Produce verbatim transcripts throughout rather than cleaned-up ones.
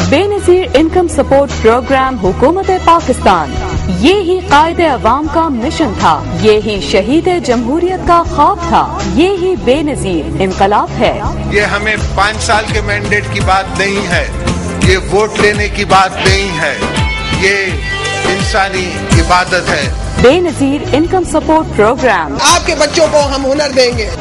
بے نظیر income support programme حکومت پاکستان، یہ ہی قائد عوام کا مشن تھا، یہ ہی شہید جمہوریت کا خواب تھا، یہ ہی بے نظیر انقلاب ہے۔ یہ ہمیں پانچ سال کے مینڈیٹ کی بات نہیں ہے، یہ ووٹ لینے کی بات نہیں ہے، یہ انسانی عبادت ہے۔ بے نظیر انکم سپورٹ پروگرام، آپ کے بچوں کو ہم ہنر دیں گے۔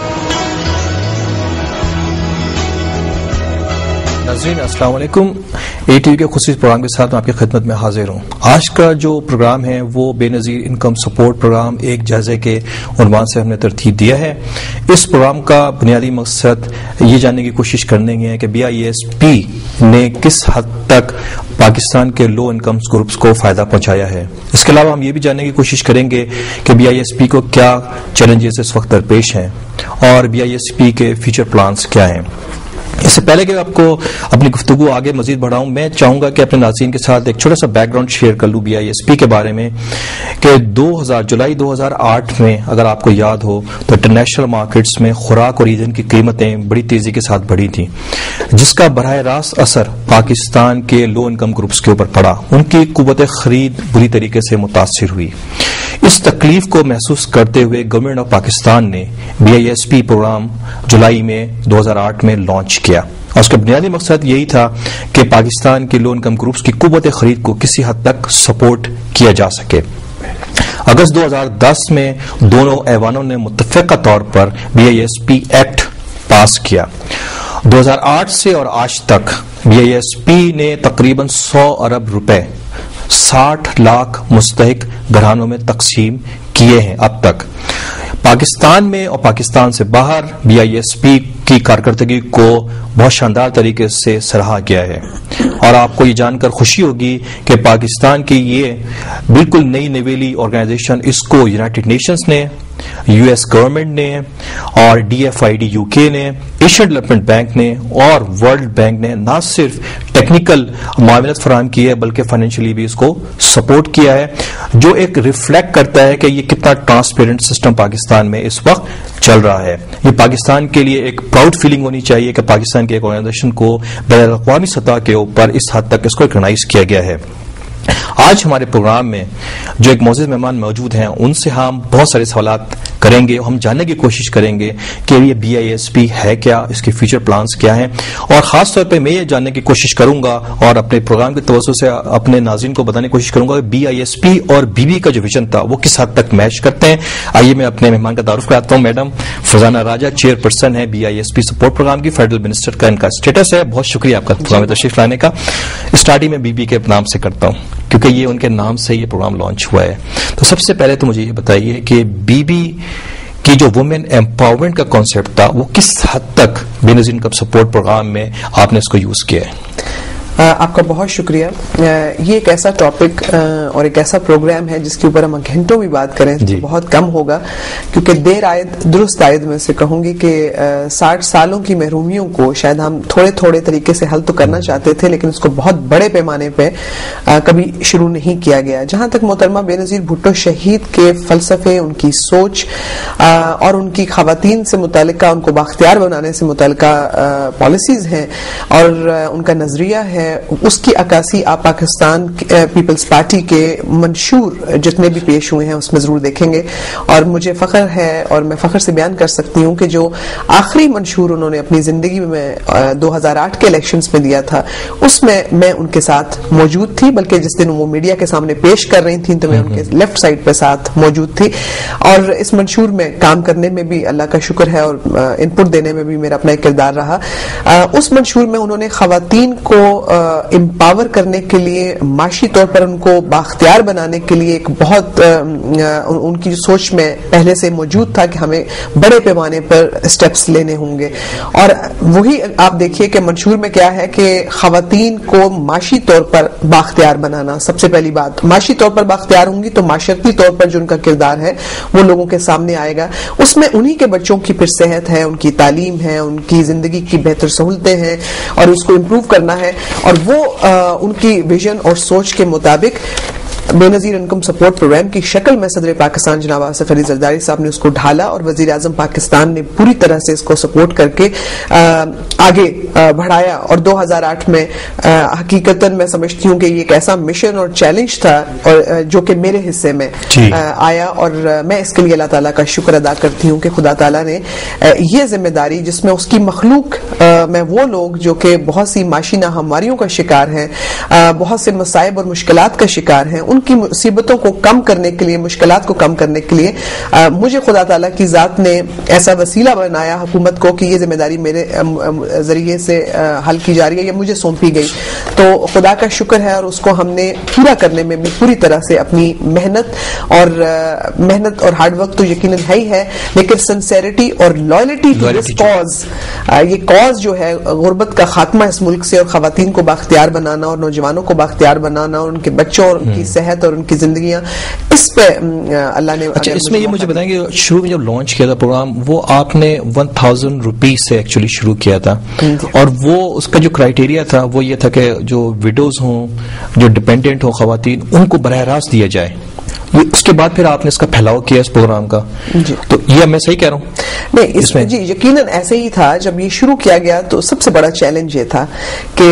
ناظرین السلام علیکم، اے ٹی وی کے خصوصی پروگرام کے ساتھ میں آپ کی خدمت میں حاضر ہوں۔ آج کا جو پروگرام ہے وہ بے نظیر انکم سپورٹ پروگرام ایک جائزے کے عنوان سے ہم نے ترتیب دیا ہے۔ اس پروگرام کا بنیادی مقصد یہ جاننے کی کوشش کرنے کے ہے کہ بی آئی ایس پی نے کس حد تک پاکستان کے لو انکم گروپس کو فائدہ پہنچایا ہے۔ اس کے علاوہ ہم یہ بھی جاننے کی کوشش کریں گے کہ بی آئی ایس پی کو کیا چیلنجز اس وقت درپیش ہیں اور بی آئی ایس پی کے فیوچر پلانز کیا ہیں۔ اس سے پہلے کہ آپ کو اپنی گفتگو آگے مزید بڑھاؤں، میں چاہوں گا کہ اپنے ناظرین کے ساتھ ایک چھوٹا سا بیک گراؤنڈ شیئر کر لوں بی آئی ایس پی کے بارے میں کہ دو ہزار جولائی دو ہزار آٹھ میں اگر آپ کو یاد ہو تو انٹرنیشنل مارکیٹس میں خوراک اور ایندھن کی قیمتیں بڑی تیزی کے ساتھ بڑھی تھیں، جس کا براہ راست اثر پاکستان کے لو انکم گروپس کے اوپر پڑا، ان کی قوت خرید بری طریقے سے متاثر ہوئی۔ اس تکلیف کو محسوس کرتے ہوئے گورنمنٹ آف پاکستان نے B I S P program جولائی میں دو ہزار آٹھ میں لانچ کیا اور اس کا بنیادی مقصد یہی تھا کہ پاکستان کے لو انکم گروپس کی قوت خرید کو کسی حد تک سپورٹ کیا جا سکے۔ اگست دو ہزار دس میں دونوں ایوانوں نے متفقہ طور پر B I S P act pass کیا۔ دو ہزار آٹھ سے اور آج تک بی آئی ایس پی نے تقریباً سو ارب روپے ساٹھ لاکھ مستحق گھرانوں میں تقسیم کیے ہیں اب تک۔ پاکستان میں اور پاکستان سے باہر بی آئی ایس پی کی کارکردگی کو بہت شاندار طریقے سے سراہا گیا ہے اور آپ کو یہ جان کر خوشی ہوگی کہ پاکستان کی یہ بالکل نئی نویلی آرگنائزیشن، اس کو یونائٹڈ نیشنز نے، یو ایس گورنمنٹ نے اور D F I D U K نے، ایشین ڈیولپمنٹ بینک نے اور ورلڈ بینک نے نہ صرف ٹیکنیکل معاونت فراہم کی ہے بلکہ فائنینشلی بھی اس کو سپورٹ کیا ہے، جو ایک ریفلیکٹ کرتا ہے کہ یہ کتنا ٹرانسپیرنٹ سسٹم پاکستان میں اس وقت چل رہا ہے۔ یہ پاکستان کے لیے ایک پراؤڈ فیلنگ ہونی چاہیے کہ پاکستان کی ایک آرگنائزیشن کو بین الاقوامی سطح کے اوپر اس حد تک اس کو ریکگنائز کیا گیا ہے۔ آج ہمارے پروگرام میں جو ایک معزز مہمان موجود ہیں ان سے ہم بہت سارے سوالات کریں گے، ہم جاننے کی کوشش کریں گے کہ یہ بی آئی ایس پی ہے کیا، اس کے فیوچر پلانز کیا ہیں، اور خاص طور پہ میں یہ جاننے کی کوشش کروں گا اور اپنے پروگرام کے توسط سے اپنے ناظرین کو بتانے کی کوشش کروں گا کہ بی آئی ایس پی اور بی بی کا جو ویژن تھا وہ کس حد تک میچ کرتے ہیں۔ آئیے میں اپنے مہمان کا تعارف کراتا ہوں۔ Madam Farzana Raja chair person ہے B I S P support program کی، فیڈرل منسٹر کا ان کا اسٹیٹس ہے۔ بہت شکریہ آپ کا پروگرام میں تشریف لانے کا۔ اسٹارٹنگ میں بی بی کے نام سے کرتا ہوں کیونکہ یہ ان کے نام سے یہ پروگرام لانچ ہوا ہے۔ تو سب سے پہلے تو مجھے یہ بتائیے کہ بی بی کی جو وومن امپاورمنٹ کا کانسیپٹ تھا وہ کس حد تک بے نظیر انکم سپورٹ پروگرام میں آپ نے اس کو یوز کیا ہے؟ آپ کا بہت شکریہ۔ یہ ایک ایسا ٹاپک اور ایک ایسا پروگرام ہے جس کے اوپر ہم گھنٹوں بھی بات کریں تو بہت کم ہوگا، کیونکہ دیر آیت درست آیت میں سے کہوں گی کہ ساٹھ سالوں کی محرومیوں کو شاید ہم تھوڑے تھوڑے طریقے سے حل تو کرنا چاہتے تھے لیکن اس کو بہت بڑے پیمانے پہ کبھی شروع نہیں کیا گیا۔ جہاں تک محترمہ بے نظیر بھٹو شہید کے فلسفے، ان کی سوچ اور ان کی خواتین سے متعلقہ، ان کو بااختیار بنانے سے متعلقہ پالیسیز ہیں اور ان کا نظریہ ہے، اس کی عکاسی آپ پاکستان پیپلز پارٹی کے منشور جتنے بھی پیش ہوئے ہیں اس میں ضرور دیکھیں گے، اور مجھے فخر ہے اور میں فخر سے بیان کر سکتی ہوں کہ جو آخری منشور انہوں نے اپنی زندگی میں دو ہزار آٹھ کے الیکشنز میں دیا تھا اس میں میں ان کے ساتھ موجود تھی، بلکہ جس دن وہ میڈیا کے سامنے پیش کر رہی تھیں تو میں ان کے لیفٹ سائڈ پہ ساتھ موجود تھی، اور اس منشور میں کام کرنے میں بھی اللہ کا شکر ہے اور ان پٹ دینے میں بھی میرا اپنا ایک کردار رہا۔ اس منشور میں انہوں نے خواتین کو امپاور کرنے کے لیے، معاشی طور پر ان کو بااختیار بنانے کے لیے ایک بہت ان کی سوچ میں پہلے سے موجود تھا کہ ہمیں بڑے پیمانے پر سٹیپس لینے ہوں گے، اور وہی آپ دیکھیے کہ منشور میں کیا ہے کہ خواتین کو معاشی طور پر بااختیار بنانا، سب سے پہلی بات معاشی طور پر بااختیار ہوں گی تو معاشرتی طور پر جو ان کا کردار ہے وہ لوگوں کے سامنے آئے گا، اس میں انہی کے بچوں کی پھر صحت ہے، ان کی تعلیم ہے، ان کی زندگی کی بہتر سہولتیں ہیں اور اس کو امپروو کرنا ہے، اور وہ آ, ان کی ویژن اور سوچ کے مطابق بے نظیر انکم سپورٹ پروگرام کی شکل میں صدر پاکستان جناب آصف علی زرداری صاحب نے اس کو ڈھالا اور وزیر اعظم پاکستان نے پوری طرح سے اس کو سپورٹ کر کے آگے بڑھایا. اور دو ہزار آٹھ میں حقیقتاً میں سمجھتی ہوں کہ یہ ایک ایسا مشن اور چیلنج تھا اور جو کہ میرے حصے میں آیا, اور میں اس کے لیے اللہ تعالیٰ کا شکر ادا کرتی ہوں کہ خدا تعالیٰ نے یہ ذمہ داری جس میں اس کی مخلوق میں وہ لوگ جو کہ بہت سی معاشی ناہمواریوں کا شکار ہیں, بہت سے مصائب اور مشکلات کا شکار ہیں, ان کی مصیبتوں کو کم کرنے کے لیے, مشکلات کو کم کرنے کے لیے مجھے خدا تعالیٰ کی ذات نے ایسا وسیلہ بنایا حکومت کو کہ یہ ذمہ داری میرے ذریعے سے حل کی جا رہی ہے یا مجھے سونپی گئی. تو خدا کا شکر ہے, اور اس کو ہم نے پورا کرنے میں بھی پوری طرح سے اپنی محنت اور محنت اور ہارڈ ورک تو یقیناً ہے ہی ہے, لیکن سنسیریٹی اور لائلٹی ٹو دس کاز, یہ کاز جو ہے غربت کا خاتمہ اس ملک سے, اور خواتین کو بااختیار بنانا اور نوجوانوں کو بااختیار بنانا اور ان کے بچوں اور ان کی صحت اور ان کی زندگیاں, اس پہ اللہ نے. اچھا, اس میں یہ مجھے بتائیں کہ شروع میں جب لانچ کیا تھا پروگرام, وہ آپ نے ون تھاؤزینڈ روپیز سے ایکچولی شروع کیا تھا, اور وہ اس کا جو کرائٹیریا تھا وہ یہ تھا کہ جو ویڈوز ہوں, جو ڈپینڈنٹ ہوں خواتین, ان کو براہ راست دیا جائے. اس کے بعد پھر آپ نے اس کا پھیلاؤ کیا اس پروگرام کا, تو یہ میں صحیح کہہ رہا ہوں؟ نہیں, اس میں جی یقیناً ایسے ہی تھا. جب یہ شروع کیا گیا تو سب سے بڑا چیلنج یہ تھا کہ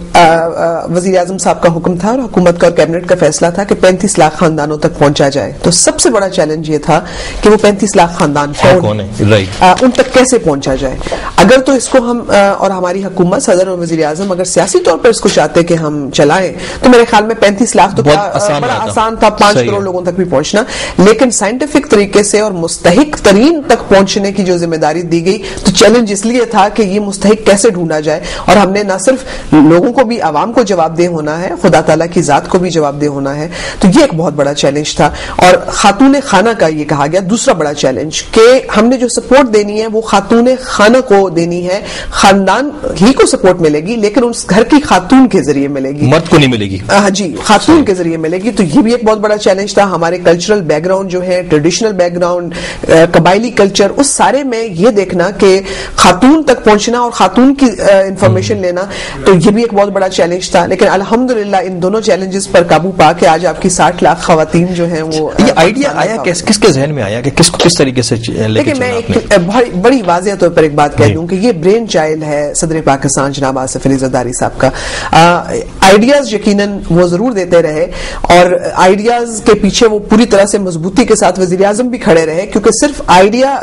وزیر اعظم صاحب کا حکم تھا اور حکومت کا اور کیبنٹ کا فیصلہ تھا کہ پینتیس لاکھ خاندانوں تک پہنچا جائے. تو سب سے بڑا چیلنج یہ تھا کہ وہ پینتیس لاکھ خاندان کون ہیں, ان تک کیسے پہنچا جائے. اگر تو اس کو ہم اور ہماری حکومت, صدر اور وزیر اعظم اگر سیاسی طور پر اس کو چاہتے کہ ہم چلائیں, تو میرے خیال میں پینتیس لاکھ تو بڑا آسان تھا, پانچ کروڑ لوگوں تک بھی پہنچنا. لیکن سائنٹیفک طریقے سے اور مستحق ترین تک پہنچنے کی جو ذمہ داری دی گئی, تو چیلنج اس لیے تھا کہ یہ مستحق کیسے ڈھونڈا جائے, اور ہم نے نہ صرف لوگوں کو بھی, عوام کو جواب دہ ہونا ہے, خدا تعالیٰ کی ذات کو بھی جواب دہ ہونا ہے. تو یہ ایک بہت بڑا چیلنج تھا. اور خاتون خانہ کا یہ کہا گیا دوسرا بڑا چیلنج کہ ہم نے جو سپورٹ دینی ہے وہ خاتون خانہ کو دینی ہے. خاندان ہی کو سپورٹ ملے گی, لیکن اس گھر کی خاتون کے ذریعے ملے گی, مرد کو نہیں ملے گی. ہاں جی, خاتون کے ذریعے ملے گی. تو یہ بھی ایک بہت بڑا چیلنج تھا. ہمارے کلچرل بیک گراؤنڈ جو ہے, ٹریڈیشنل بیک گراؤنڈ, قبائلی کلچر, اس سارے میں یہ دیکھنا کہ خاتون تک پہنچنا اور خاتون کی انفارمیشن لینا, تو یہ بھی ایک بہت بڑا چیلنج تھا. لیکن الحمدللہ ان دونوں چیلنجز پر قابو پا کے آج آپ کی ساٹھ لاکھ خواتین جو ہیں وہ. یہ آئیڈیا آیا کس کس کے ذہن میں آیا کہ کس کو کس طریقے سے لے کے چلنا؟ میں ایک بڑی واضح طور پر ایک بات کہہ دوں کہ یہ برین چائلڈ ہے صدر پاکستان جناب آصف علی زرداری صاحب کا. آئیڈیاز یقیناً وہ ضرور دیتے رہے, اور آئیڈیاز کے پیچھے وہ پوری طرح سے مضبوطی کے ساتھ وزیر اعظم بھی کھڑے رہے, کیونکہ صرف آئیڈیا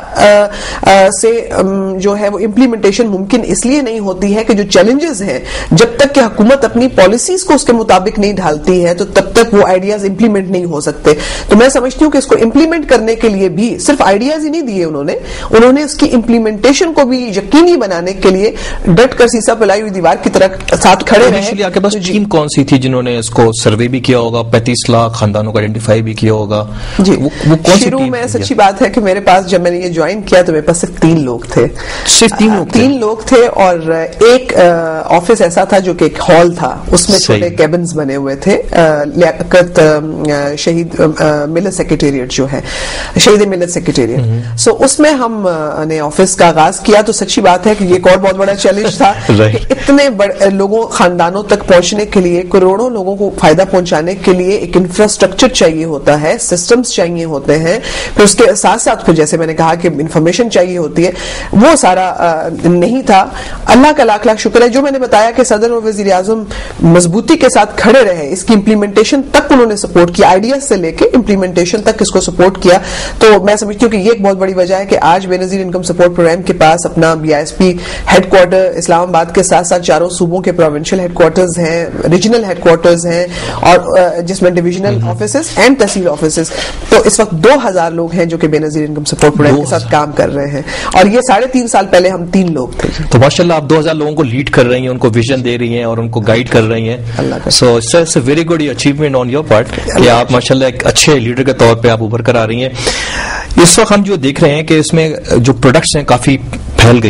سے جو ہے وہ امپلیمنٹیشن ممکن اس لیے نہیں ہوتی ہے کہ جو چیلنجز ہیں, جب تک کہ حکومت اپنی پالیسیز کو اس کے مطابق نہیں ڈھالتی ہے تو تب تک وہ آئیڈیاز امپلیمنٹ نہیں ہو سکتے. تو میں سمجھتی ہوں کہ اس کو امپلیمنٹ کرنے کے لیے بھی صرف آئیڈیاز ہی نہیں دیے انہوں نے, انہوں نے اس کی امپلیمنٹیشن کو بھی یقینی بنانے کے لیے ڈٹ کر سیسا پلائی ہوئی دیوار کی طرح ساتھ کھڑے رہے. آپ کے پاس ٹیم کون سی تھی جنہوں نے اس کو سروے بھی کیا ہوگا, پینتیس لاکھ خاندانوں کو آئیڈینٹیفائی بھی کیا ہوگا؟ جی, وہ شروع میں سچی بات ہے کہ میرے پاس جب میں نے یہ جوائن کیا تو میرے پاس صرف تین لوگ تھے. صرف تین لوگ تین لوگ تھے, اور ایک آفس ایسا تھا جو کہ ایک ہال تھا, اس میں چھوٹے کیبنز بنے ہوئے تھے. لیاقت شہید ملت سیکریٹریٹ جو ہے, شہید ملت سیکریٹریٹ, سو اس میں ہم نے آفس کا آغاز کیا. تو سچی بات ہے کہ یہ ایک اور بہت بڑا چیلنج تھا کہ اتنے بڑے لوگوں خاندانوں تک پہنچنے کے لیے, کروڑوں لوگوں کو فائدہ پہنچانے کے لیے ایک انفراسٹرکچر چاہیے ہوتا ہے, سسٹمز چاہیے ہوتے ہیں, پھر اس کے ساتھ ساتھ پھر جیسے میں نے کہا کہ انفارمیشن چاہیے ہوتی ہے, وہ سارا نہیں تھا. اللہ کا لاکھ لاکھ شکر ہے جو میں نے بتایا کہ صدر اور وزیر اعظم مضبوطی کے ساتھ کھڑے رہے, اس کی امپلیمنٹیشن تک انہوں نے سپورٹ کیا, آئیڈیاز سے لے کے امپلیمنٹیشن تک اس کو سپورٹ کیا. تو میں سمجھتی ہوں کہ یہ ایک بہت بڑی وجہ ہے کہ آج بے نظیر انکم سپورٹ پروگرام کے پاس اپنا B I S P headquarter Islamabad کے ساتھ ساتھ چاروں صوبوں کے پروونشل ہیڈ کوارٹرز ہیں, ریجنل ہیڈ کوارٹرز ہیں, اور جس میں divisional offices and tehsil offices. تو اس وقت دو ہزار لوگ ہیں جو کہ Benazir income support program کے ساتھ کام کر رہے ہیں, اور یہ ساڑھے تین سال پہلے ہم تین لوگ تھے. تو ماشاءاللہ آپ دو ہزار لوگوں کو لیڈ کر رہی ہیں, ان کو ویژن دے رہی ہیں اور ان کو گائیڈ کر رہی ہیں. So it's a very good achievement on your part کہ آپ ماشاءاللہ ایک اچھے لیڈر کے طور پہ آپ ابھر کر آ رہی ہیں. اس وقت ہم جو دیکھ رہے ہیں کہ اس میں جو پروڈکٹس ہیں کافی پھیل گئی ہیں,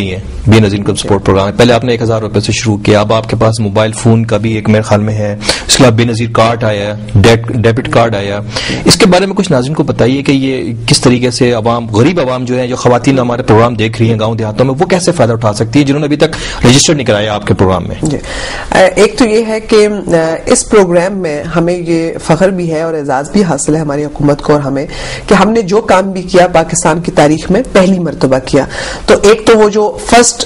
Benazir income support programme ہے. پہلے آپ نے ایک ہزار روپے سے شروع کیا, اب آپ کے پاس موبائل فون کا بھی ایک میرے خیال میں ہے, اس کے علاوہ بے نظیر کارڈ آیا, ڈیبٹ کارڈ آیا. اس کے بارے میں کچھ ناظرین کو بتائیے کہ یہ کس طریقے سے عوام, غریب عوام جو ہے, جو خواتین ہمارے پروگرام دیکھ رہی ہیں گاؤں دیہاتوں میں, وہ کیسے فائدہ اٹھا سکتی ہے جنہوں نے ابھی تک رجسٹر نہیں کرایا آپ کے پروگرام میں؟ جی, ایک تو یہ ہے کہ اس پروگرام میں ہمیں یہ فخر بھی ہے اور اعزاز بھی حاصل ہے ہماری حکومت کو اور ہمیں کہ ہم نے جو کام بھی کیا پاکستان کی تاریخ میں پہلی مرتبہ کیا. تو ایک تو وہ جو فرسٹ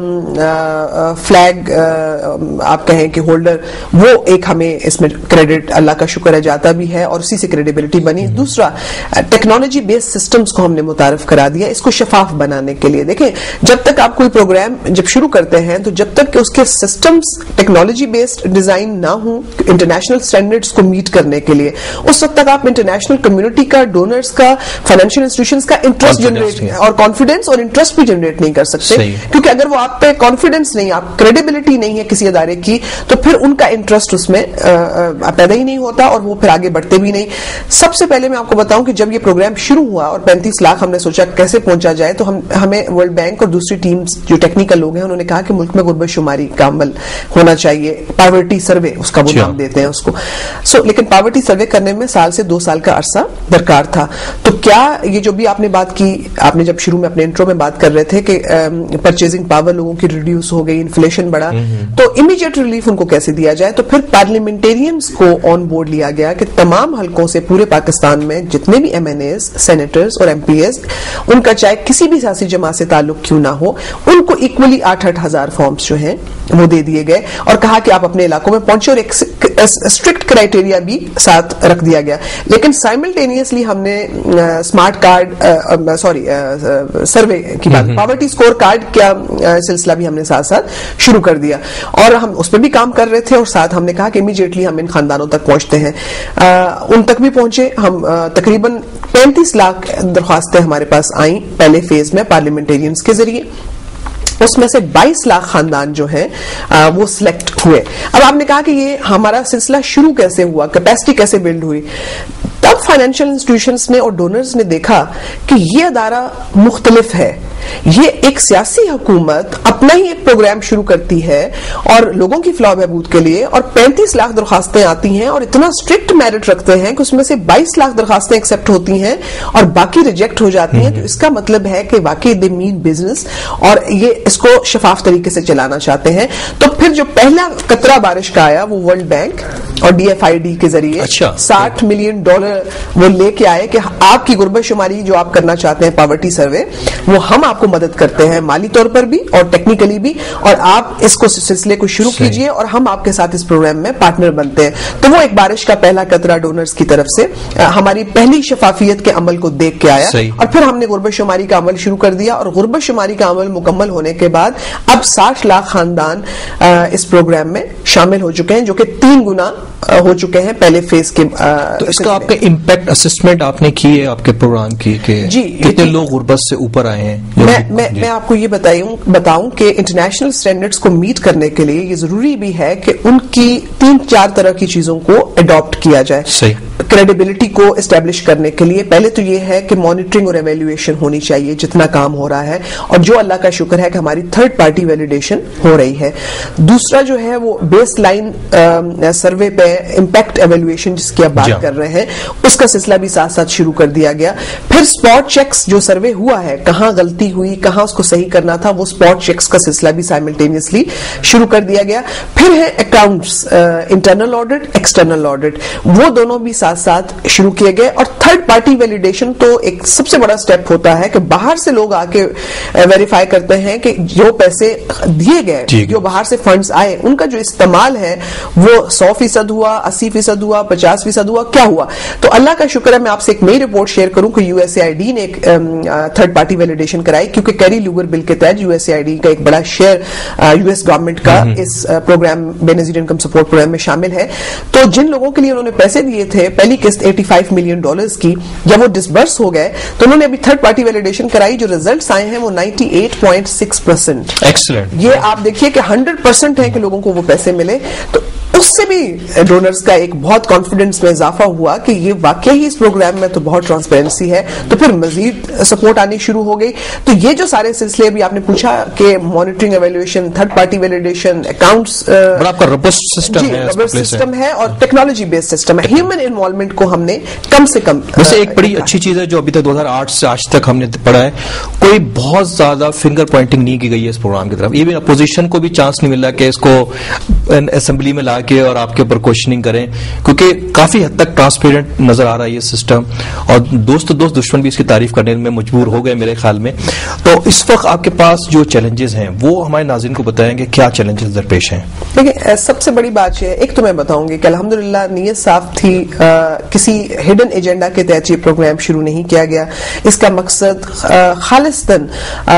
فلیگ آپ کہیں کہ ہولڈر, وہ ایک ہمیں اس میں کریڈٹ اللہ کا شکر ہے جاتا بھی ہے اور اسی سے کریڈیبلٹی بنی. دوسرا, ٹیکنالوجی بیسڈ سسٹمز کو ہم نے متعارف کرا دیا اس کو شفاف بنانے کے لیے. دیکھیں, جب تک آپ کوئی پروگرام جب شروع کرتے ہیں تو جب تک کہ اس کے سسٹمز ٹیکنالوجی بیسڈ ڈیزائن نہ ہوں انٹرنیشنل اسٹینڈرڈز کو میٹ کرنے کے لیے, اس وقت تک آپ انٹرنیشنل کمیونٹی کا, ڈونرز کا, فائنینشیل انسٹیٹیوشنز کا انٹرسٹ جنریٹ اور کانفیڈینس اور انٹرسٹ بھی جنریٹ نہیں کر سکتے, کیونکہ اگر وہ آپ پہ کانفیڈینس نہیں, آپ کریڈیبلٹی نہیں ہے کسی ادارے کی, تو پھر ان کا انٹرسٹ اس میں پیدا ہی نہیں ہوتا اور وہ پھر آگے بڑھتے بھی نہیں. سب سے پہلے میں آپ کو بتاؤں کہ جب یہ پروگرام شروع ہوا اور پینتیس لاکھ ہم نے سوچا کیسے پہنچا جائے, تو ہم ہمیں ورلڈ بینک اور دوسری ٹیمز جو ٹیکنیکل لوگ ہیں انہوں نے کہا کہ ملک میں غربت شماری کا عمل ہونا چاہیے, پاورٹی سروے اس کا وہ نام دیتے ہیں اس کو. سو لیکن پاورٹی سروے کرنے میں سال سے دو سال کا عرصہ درکار تھا. تو کیا یہ جو بھی آپ نے بات کی, آپ نے جب شروع میں اپنے انٹرو میں بات کر رہے تھے کہ پرچیزنگ پاور لوگوں کی ریڈیوس ہو گئی, انفلیشن بڑھا, تو امیڈیٹ ریلیف ان کو کیسے دیا جائے, تو پھر پارلیمنٹیرینز کو آن بورڈ لیا گیا کہ تمام حلقوں سے پورے پاکستان میں جتنے بھی ایم این ایز, سینیٹرز اور ایم پی ایز, ان کا چاہے کسی بھی سیاسی جماعت سے تعلق کیوں نہ ہو, ان کو ایکولی آٹھ آٹھ ہزار فارمز جو ہیں وہ دے دیے گئے اور کہا کہ آپ اپنے علاقوں میں پہنچے, اور ایک اسٹرکٹ کرائٹیریا بھی ساتھ رکھ دیا گیا. لیکن سائملٹینیسلی ہم نے اسمارٹ کارڈ, سوری سروے کی بات, پاورٹی اسکور کارڈ کا سلسلہ بھی ہم نے ساتھ ساتھ شروع کر دیا, اور ہم اس پہ بھی کام کر رہے تھے, اور ساتھ ہم نے کہا کہ امیڈیٹلی ہم ان خاندانوں تک پہنچتے ہیں. ان تک بھی پہنچے ہم, تقریباً پینتیس لاکھ درخواستیں ہمارے پاس آئیں پہلے فیز میں پارلیمنٹیرینز کے ذریعے, اس میں سے بائیس لاکھ خاندان جو ہیں وہ سلیکٹ ہوئے. اب آپ نے کہا کہ یہ ہمارا سلسلہ شروع کیسے ہوا, کیپیسٹی کیسے بلڈ ہوئی. تب فائنینشیل انسٹیٹیوشنز نے اور ڈونرز نے دیکھا کہ یہ ادارہ مختلف ہے, یہ ایک سیاسی حکومت اپنا ہی ایک پروگرام شروع کرتی ہے اور لوگوں کی فلاح و بہبود کے لیے, اور پینتیس لاکھ درخواستیں آتی ہیں اور اتنا اسٹرکٹ میرٹ رکھتے ہیں کہ اس میں سے بائیس لاکھ درخواستیں ایکسپٹ ہوتی ہیں اور باقی ریجیکٹ ہو جاتی ہیں. تو اس کا مطلب ہے کہ واقعی دے مین بزنس اور یہ اس کو شفاف طریقے سے چلانا چاہتے ہیں. تو پھر جو پہلا قطرہ بارش کا آیا وہ ورلڈ بینک اور ڈی ایف آئی ڈی کے ذریعے ساٹھ ملین ڈالر وہ لے کے آئے کہ آپ کی غربت شماری جو آپ کرنا چاہتے ہیں پاورٹی سروے, وہ ہم آپ کو مدد کرتے ہیں مالی طور پر بھی اور ٹیکنیکلی بھی, اور آپ اس کو سلسلے کو شروع کیجئے اور ہم آپ کے ساتھ اس پروگرام میں پارٹنر بنتے ہیں. تو وہ ایک بارش کا پہلا قطرہ ڈونرز کی طرف سے ہماری پہلی شفافیت کے عمل کو دیکھ کے آیا, اور پھر ہم نے غربت شماری کا عمل شروع کر دیا, اور غربت شماری کا عمل مکمل ہونے کے بعد اب ساٹھ لاکھ خاندان اس پروگرام میں شامل ہو چکے ہیں, جو کہ تین گنا ہو چکے ہیں پہلے فیز کے. تو اس کا آپ کا امپیکٹ اسسمنٹ آپ نے کی ہے آپ کے پروگرام کی کہ جی کتنے لوگ غربت سے اوپر آئے ہیں؟ میں میں میں آپ کو یہ بتاؤں بتاؤں کہ انٹرنیشنل سٹینڈرڈز کو میٹ کرنے کے لیے یہ ضروری بھی ہے کہ ان کی تین چار طرح کی چیزوں کو اڈاپٹ کیا جائے. صحیح. کریڈیبلٹی کو اسٹیبلش کرنے کے لیے پہلے تو یہ ہے کہ مانیٹرنگ اور ایویلویشن ہونی چاہیے جتنا کام ہو رہا ہے, اور جو اللہ کا شکر ہے کہ ہماری تھرڈ پارٹی ویلیڈیشن ہو رہی ہے. دوسرا جو ہے وہ بیس لائن سروے پہ امپیکٹ ایویلویشن جس کی آپ بات کر رہے ہیں, اس کا سلسلہ بھی ساتھ ساتھ شروع کر دیا گیا. پھر اسپاٹ چیکس جو سروے ہوا ہے, کہاں غلطی ہوئی, کہاں اس کو صحیح کرنا تھا, وہ اسپاٹ چیکس کا سلسلہ بھی سائملٹینیسلی شروع کر دیا گیا. پھر ہے accounts, internal audit, external audit, وہ دونوں بھی ساتھ ساتھ شروع کیے گئے. اور تھرڈ پارٹی ویلیڈیشن تو ایک سب سے بڑا سٹیپ ہوتا ہے کہ باہر سے لوگ آ کے ویریفائی کرتے ہیں کہ جو پیسے دیے گئے, جو باہر سے فنڈز آئے, ان کا جو استعمال ہے وہ سو فیصد ہوا, اسی فیصد ہوا, پچاس فیصد ہوا, کیا ہوا. تو اللہ کا شکر ہے میں آپ سے ایک نئی رپورٹ شیئر کروں کہ U S A I D نے ایک تھرڈ پارٹی ویلیڈیشن کرائی, کیونکہ کیری لیور بل کے تحت U S A I D کا ایک بڑا شیئر یو ایس گورنمنٹ کا اس پروگرام بے نظیر انکم سپورٹ پروگرام میں شامل ہے. تو جن لوگوں کے لیے انہوں نے پیسے دیے تھے پہلی قسط پچاسی ملین ڈالرز کی, جب وہ ڈسبرس ہو گئے تو انہوں نے ابھی تھرڈ پارٹی ویلیڈیشن کرائی, جو ریزلٹس آئے ہیں وہ اٹھانوے پوائنٹ سکس پرسینٹ. ایکسلنٹ. یہ آپ دیکھیے کہ ہنڈریڈ پرسینٹ ہے کہ لوگوں کو وہ پیسے ملے. تو اس سے بھی ڈونرز کا ایک بہت کانفیڈنس میں اضافہ ہوا کہ یہ واقعی ہی اس پروگرام میں تو بہت ٹرانسپیرنسی ہے, تو پھر مزید سپورٹ آنی شروع ہو گئی. تو یہ جو سارے سلسلے بھی آپ نے پوچھا کہ monitoring, evaluation, third party validation, accounts, آپ کا روبسٹ سسٹم ہے, روبسٹ سسٹم ہے اور ٹیکنالوجی بیسڈ سسٹم ہے. ہیومن انوالومنٹ کو ہم نے کم سے کم, ویسے ایک بڑی اچھی چیز ہے جو ابھی تک دو ہزار آٹھ سے آج تک ہم نے پڑھا ہے, کوئی بہت زیادہ فنگر پوائنٹنگ نہیں کی گئی ہے اس پروگرام کی طرف. ایون اپوزیشن کو بھی چانس نہیں مل رہا کہ اس کو اسمبلی میں لا کے اور آپ کے اوپر کوشچننگ کریں, کیونکہ کافی حد تک ٹرانسپیرنٹ نظر آ رہا ہے یہ سسٹم, اور دوست دوست دشمن بھی اس کی تعریف کرنے میں مجبور ہو گئے میرے خیال میں. تو اس وقت آپ کے پاس جو چیلنجز ہیں وہ ہمارے ناظرین کو بتائیں گے کیا چیلنجز درپیش ہیں. دیکھیں, سب سے بڑی بات یہ ہے, ایک تو میں بتاؤں گی کہ الحمدللہ نیت صاف تھی, کسی ہڈن ایجنڈا کے تحت یہ پروگرام شروع نہیں کیا گیا. اس کا مقصد خالصتاً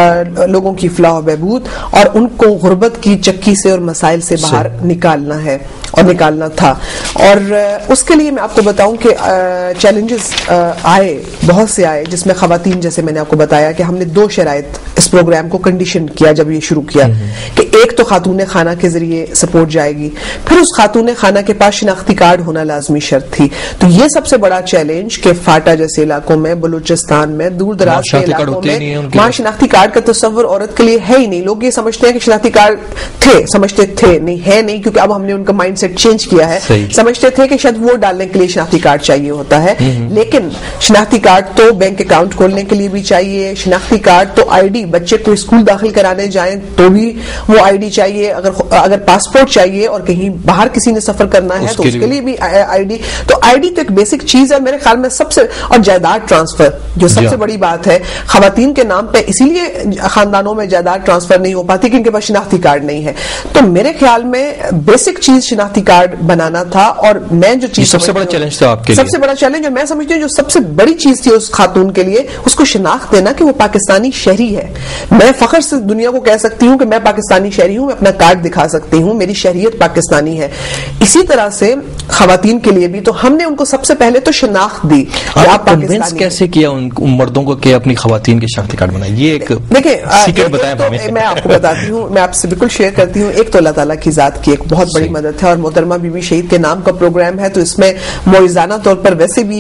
لوگوں کی فلاح و بہبود اور ان کو غربت کی چکی سے اور مسائل سے باہر نکالنا ہے اور نکالنا تھا. اور اس کے لیے میں آپ کو بتاؤں کہ چیلنجز آئے, بہت سے آئے, جس میں خواتین, جیسے میں نے آپ کو بتایا کہ ہم نے دو شرائط اس پروگرام کو کنڈیشن کیا جب یہ شروع کیا, کہ ایک تو خاتون خانہ کے ذریعے سپورٹ جائے گی, پھر اس خاتون خانہ کے پاس شناختی کارڈ ہونا لازمی شرط تھی. تو یہ سب سے بڑا چیلنج کہ فاٹا جیسے علاقوں میں, بلوچستان میں, دور دراز کے علاقوں میں وہاں شناختی کارڈ کا تصور عورت کے لیے ہے ہی نہیں. لوگ یہ سمجھتے ہیں کہ شناختی کارڈ تھے, سمجھتے تھے, نہیں ہے نہیں, کیونکہ اب ہم نے ان کا مائنڈ سیٹ چینج کیا ہے. سمجھتے تھے کہ شاید ووٹ ڈالنے کے لیے شناختی کارڈ چاہیے ہوتا ہے, لیکن شناختی کارڈ تو بینک اکاؤنٹ کھولنے کے لیے بھی چاہیے, شناختی کارڈ تو آئی ڈی, بچے کو اسکول داخل کرانے جائیں تو بھی وہ آئی ڈی چاہیے, اگر اگر پاسپورٹ چاہیے اور کہیں باہر کسی نے سفر کرنا ہے تو اس کے لیے بھی آئی ڈی. تو آئی ڈی تو ایک بیسک چیز ہے میرے خیال میں سب سے. اور جائیداد ٹرانسفر جو سب سے بڑی بات ہے, خواتین کے نام پہ اسی لیے خاندانوں میں جائیداد ٹرانسفر نہیں ہو پاتی کہ ان کے پاس شناختی کارڈ نہیں ہے. تو میرے خیال میں بیسک چیز شناختی کارڈ بنانا تھا. اور میں جو چیز سب سے بڑا چیلنج تھا آپ کے لیے, سب سے بڑا چیلنج, اور میں سمجھتی ہوں جو سب سے بڑی چیز تھی اس خاتون کے لیے, اس کو شناخت دینا کہ وہ پاکستانی شہری ہے. میں فخر سے دنیا کو کہہ سکتی ہوں کہ میں پاکستانی شہری ہوں, میں اپنا کارڈ دکھا سکتی ہوں, میری شہریت پاکستانی ہے. اسی طرح سے خواتین کے لیے بھی تو ہم نے ان کو سب سے پہلے تو شناخت دی. آپ کنونس کیسے کیا ان مردوں کو کہ اپنی خواتین کے شناختی کارڈ بنائے؟ یہ ایک دیکھیں سیکرٹ بتائیں. میں آپ کو بتاتی ہوں, میں آپ سے بالکل شیئر کرتی ہوں. ایک تو اللہ تعالیٰ کی ذات کی ایک بہت بڑی مدد ہے, اور محترمہ بی بی شہید کے نام کا پروگرام ہے تو اس میں معجزانہ طور پر ویسے بھی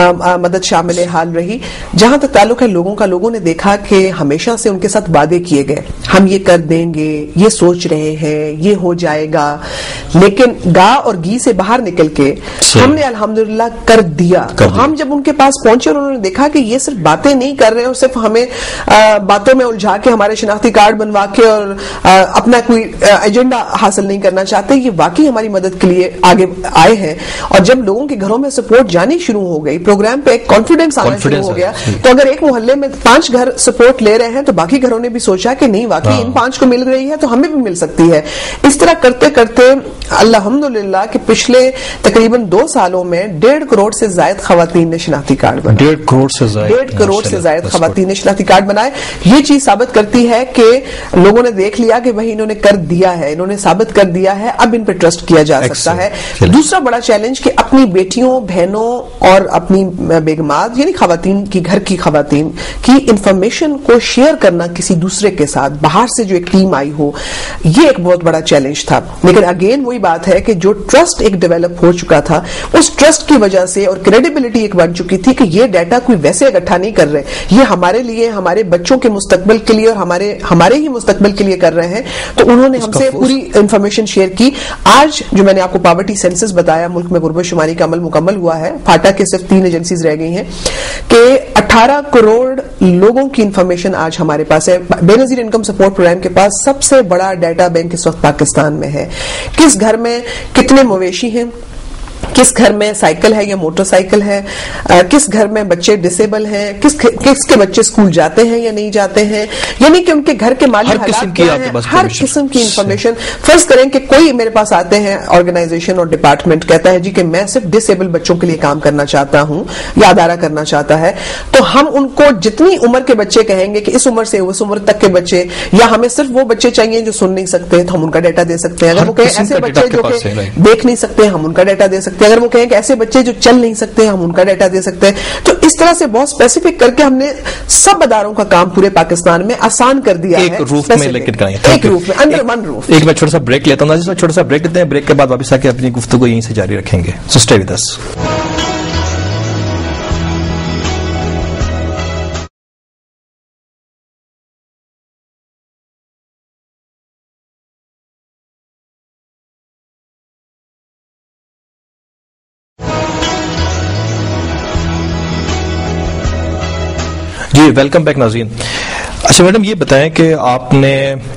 مدد شامل حال رہی. جہاں تک تعلق ہے لوگوں کا, لوگوں نے دیکھا کہ ہمیشہ سے ان کے ساتھ وعدے کیے گئے, ہم یہ کر دیں گے, یہ سوچ رہے ہیں, یہ ہو جائے گا, لیکن گا اور گی سے باہر نکل کے ہم نے الحمدللہ کر دیا. تو ہم جب ان کے پاس پہنچے اور انہوں نے دیکھا کہ یہ صرف باتیں نہیں کر رہے اور صرف ہمیں باتوں میں الجھا کے ہمارے شناختی کارڈ بنوا کے اور اپنا کوئی ایجنڈا حاصل نہیں کرنا چاہتے, یہ واقعی ہماری مدد کے لیے آگے آئے ہیں. اور جب لوگوں کے گھروں میں سپورٹ جانی شروع ہو گئی, پروگرام پہ ایک کانفیڈنس آنا شروع ہو گیا, تو اگر ایک محلے میں پانچ گھر سپورٹ لے رہے ہیں تو باقی گھروں نے بھی سوچا کہ نہیں واقعی ان پانچ کو مل رہی ہے تو ہمیں بھی مل سکتی ہے. اس طرح کرتے کرتے الحمدللہ کہ پچھلے تقریباً دو سالوں میں ڈیڑھ کروڑ سے زائد خواتین نے شناختی کارڈ بنائے. ڈیڑھ کروڑ سے زائد ڈیڑھ کروڑ سے زائد خواتین نے شناختی کارڈ بنائے. یہ چیز ثابت کرتی ہے کہ لوگوں نے دیکھ لیا کہ وہی انہوں نے کر دیا ہے, انہوں نے ثابت کر دیا ہے, اب ان پہ ٹرسٹ کیا جا سکتا ہے. دوسرا بڑا چیلنج کہ اپنی بیٹیوں, بہنوں اور اپنی بیگمات یعنی خواتین کی, گھر کی خواتین کی انفارمیشن کو شیئر کرنا کسی دوسرے کے ساتھ, باہر سے جو ایک ٹیم آئی ہو, یہ ایک بہت بڑا چیلنج تھا. لیکن اگین وہی بات ہے کہ جو ٹرسٹ ایک ڈیولپ ہو چکا تھا, اس ٹرسٹ کی وجہ سے اور کریڈیبلٹی ایک بن چکی تھی کہ یہ ڈیٹا کوئی ویسے اکٹھا نہیں کر رہے, یہ ہمارے لیے, ہمارے بچوں کے مستقبل کے لیے اور ہمارے ہمارے ہی مستقبل کے لیے کر رہے ہیں. تو انہوں نے ہم سے پوری انفارمیشن شیئر کی. آج جو میں نے آپ کو پاورٹی سینسس بتایا, ملک میں غربت شماری کا عمل مکمل ہوا ہے, فاٹا کے صرف تین ایجنسیز رہ گئی ہیں, کہ اٹھارہ کروڑ لوگوں کی انفارمیشن آج ہمارے پاس ہے. بے نظیر انکم سپورٹ پروگرام کے پاس سب سے بڑا ڈیٹا بینک اس وقت پاکستان میں ہے. کس گھر میں کتنے مویشی ہیں, کس گھر میں سائیکل ہے یا موٹر سائیکل ہے, کس گھر میں بچے ڈسیبل ہیں, کس کس کے بچے اسکول جاتے ہیں یا نہیں جاتے ہیں, یعنی کہ ان کے گھر کے مالی حالات کیا ہیں, ہر قسم کی انفارمیشن. فرض کریں کہ کوئی میرے پاس آتے ہیں آرگنائزیشن اور ڈپارٹمنٹ, کہتا ہے جی کہ میں صرف ڈسیبل بچوں کے لیے کام کرنا چاہتا ہوں یا ادارہ کرنا چاہتا ہے, تو ہم ان کو جتنی عمر کے بچے کہیں گے کہ اس عمر سے اس عمر تک کے بچے, یا ہمیں صرف وہ بچے چاہیے جو سن نہیں سکتے تو ہم ان کا ڈیٹا دے سکتے ہیں. اگر وہ کہیں ایسے بچے جو کہ دیکھ نہیں سکتے ہم ان کا ڈیٹا دے سکتے सकते हैं, अगर वो कहें कि ऐसे बच्चे जो चल नहीं सकते हम उनका डाटा दे सकते हैं. तो इस तरह से बहुत स्पेसिफिक करके हमने सब अदारों का काम पूरे पाकिस्तान में आसान कर दिया है. एक रूफ में लेकर कराएंगे, एक रूफ में, अंडर वन रूफ. एक मैं छोटा सा ब्रेक लेता हूँ, छोटा सा ब्रेक लेते हैं, ब्रेक के बाद वापस आके अपनी गुफ्तगू यहीं से जारी रखेंगे. So stay with us. जी वेलकम बैक नाज़रीन. अच्छा मैडम ये बताएं कि आपने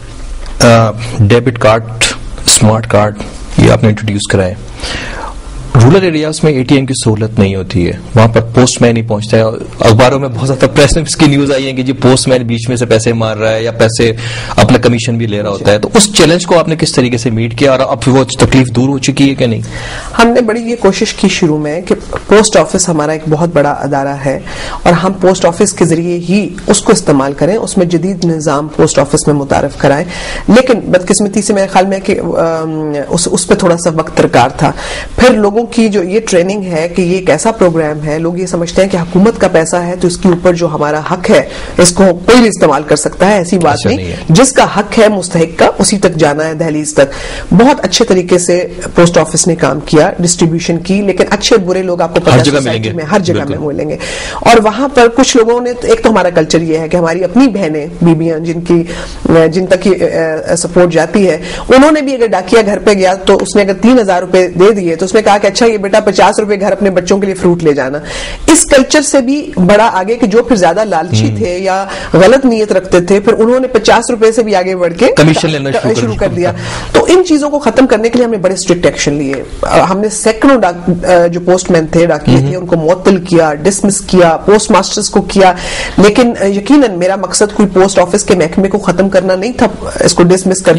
डेबिट कार्ड, स्मार्ट कार्ड ये आपने इंट्रोड्यूस कराए. रूरल एरियाज में एटीएम की सहूलत नहीं होती है, वहां पर पोस्टमैन ही पहुंचता है. अखबारों में बहुत ज्यादा प्रेस में इसकी न्यूज आई है कि जी पोस्टमैन बीच में से पैसे मार रहा है या पैसे अपना कमीशन भी ले रहा होता है. तो उस चैलेंज को आपने किस तरीके से मीट किया और अब वो तकलीफ दूर हो चुकी है कि नहीं? हमने बड़ी ये कोशिश की शुरू में कि पोस्ट ऑफिस हमारा एक बहुत बड़ा अदारा है और हम पोस्ट ऑफिस के जरिए ही उसको इस्तेमाल करें, उसमें जदीद निज़ाम पोस्ट ऑफिस में मुतारफ कराएं. लेकिन बदकिस्मती से मेरे ख्याल में कि उस, उस पर थोड़ा सा वक्त दरकार था. फिर लोगों की जो ये ट्रेनिंग है कि ये एक ऐसा प्रोग्राम है, लोग ये समझते हैं कि हुकूमत का पैसा है तो इसके ऊपर जो हमारा हक है इसको कोई भी इस्तेमाल कर सकता है. ऐसी बात नहीं, नहीं जिसका हक है मुस्तहिक का उसी तक जाना है, दहलीज तक. बहुत अच्छे तरीके से पोस्ट ऑफिस ने काम किया, डिस्ट्रीब्यूशन की, लेकिन अच्छे बुरे लोग आपको पता है सोसाइटी में हर जगह में मिलेंगे. और वहां पर कुछ लोगों ने, एक तो हमारा कल्चर ये है कि हमारी अपनी बहनें बीबियां जिनकी जिन तक सपोर्ट जाती है, उन्होंने भी अगर डाकिया घर पे गया तो उसने अगर तीन हजार रुपए दे दिए तो उसने कहा कि अच्छा ये बेटा पचास रुपए घर अपने बच्चों के लिए फ्रूट ले जाना. इस कल्चर से भी बड़ा आगे कि जो फिर ज्यादा लालची थे या गलत नीयत रखते थे, फिर उन्होंने पचास रुपए से भी आगे बढ़ के कमीशन लेना शुरू कर दिया. तो इन चीजों को खत्म करने के लिए हमने बड़े स्ट्रिक्ट एक्शन लिए. हमने सैकड़ों जो पोस्टमैन थे, डाकिये थे, उनको मुअत्तल किया, डिसमिस किया, पोस्ट मास्टर्स को किया. लेकिन यकीनन मेरा मकसद कोई पोस्ट ऑफिस के महकमे को खत्म करना नहीं था, इसको डिसमिस कर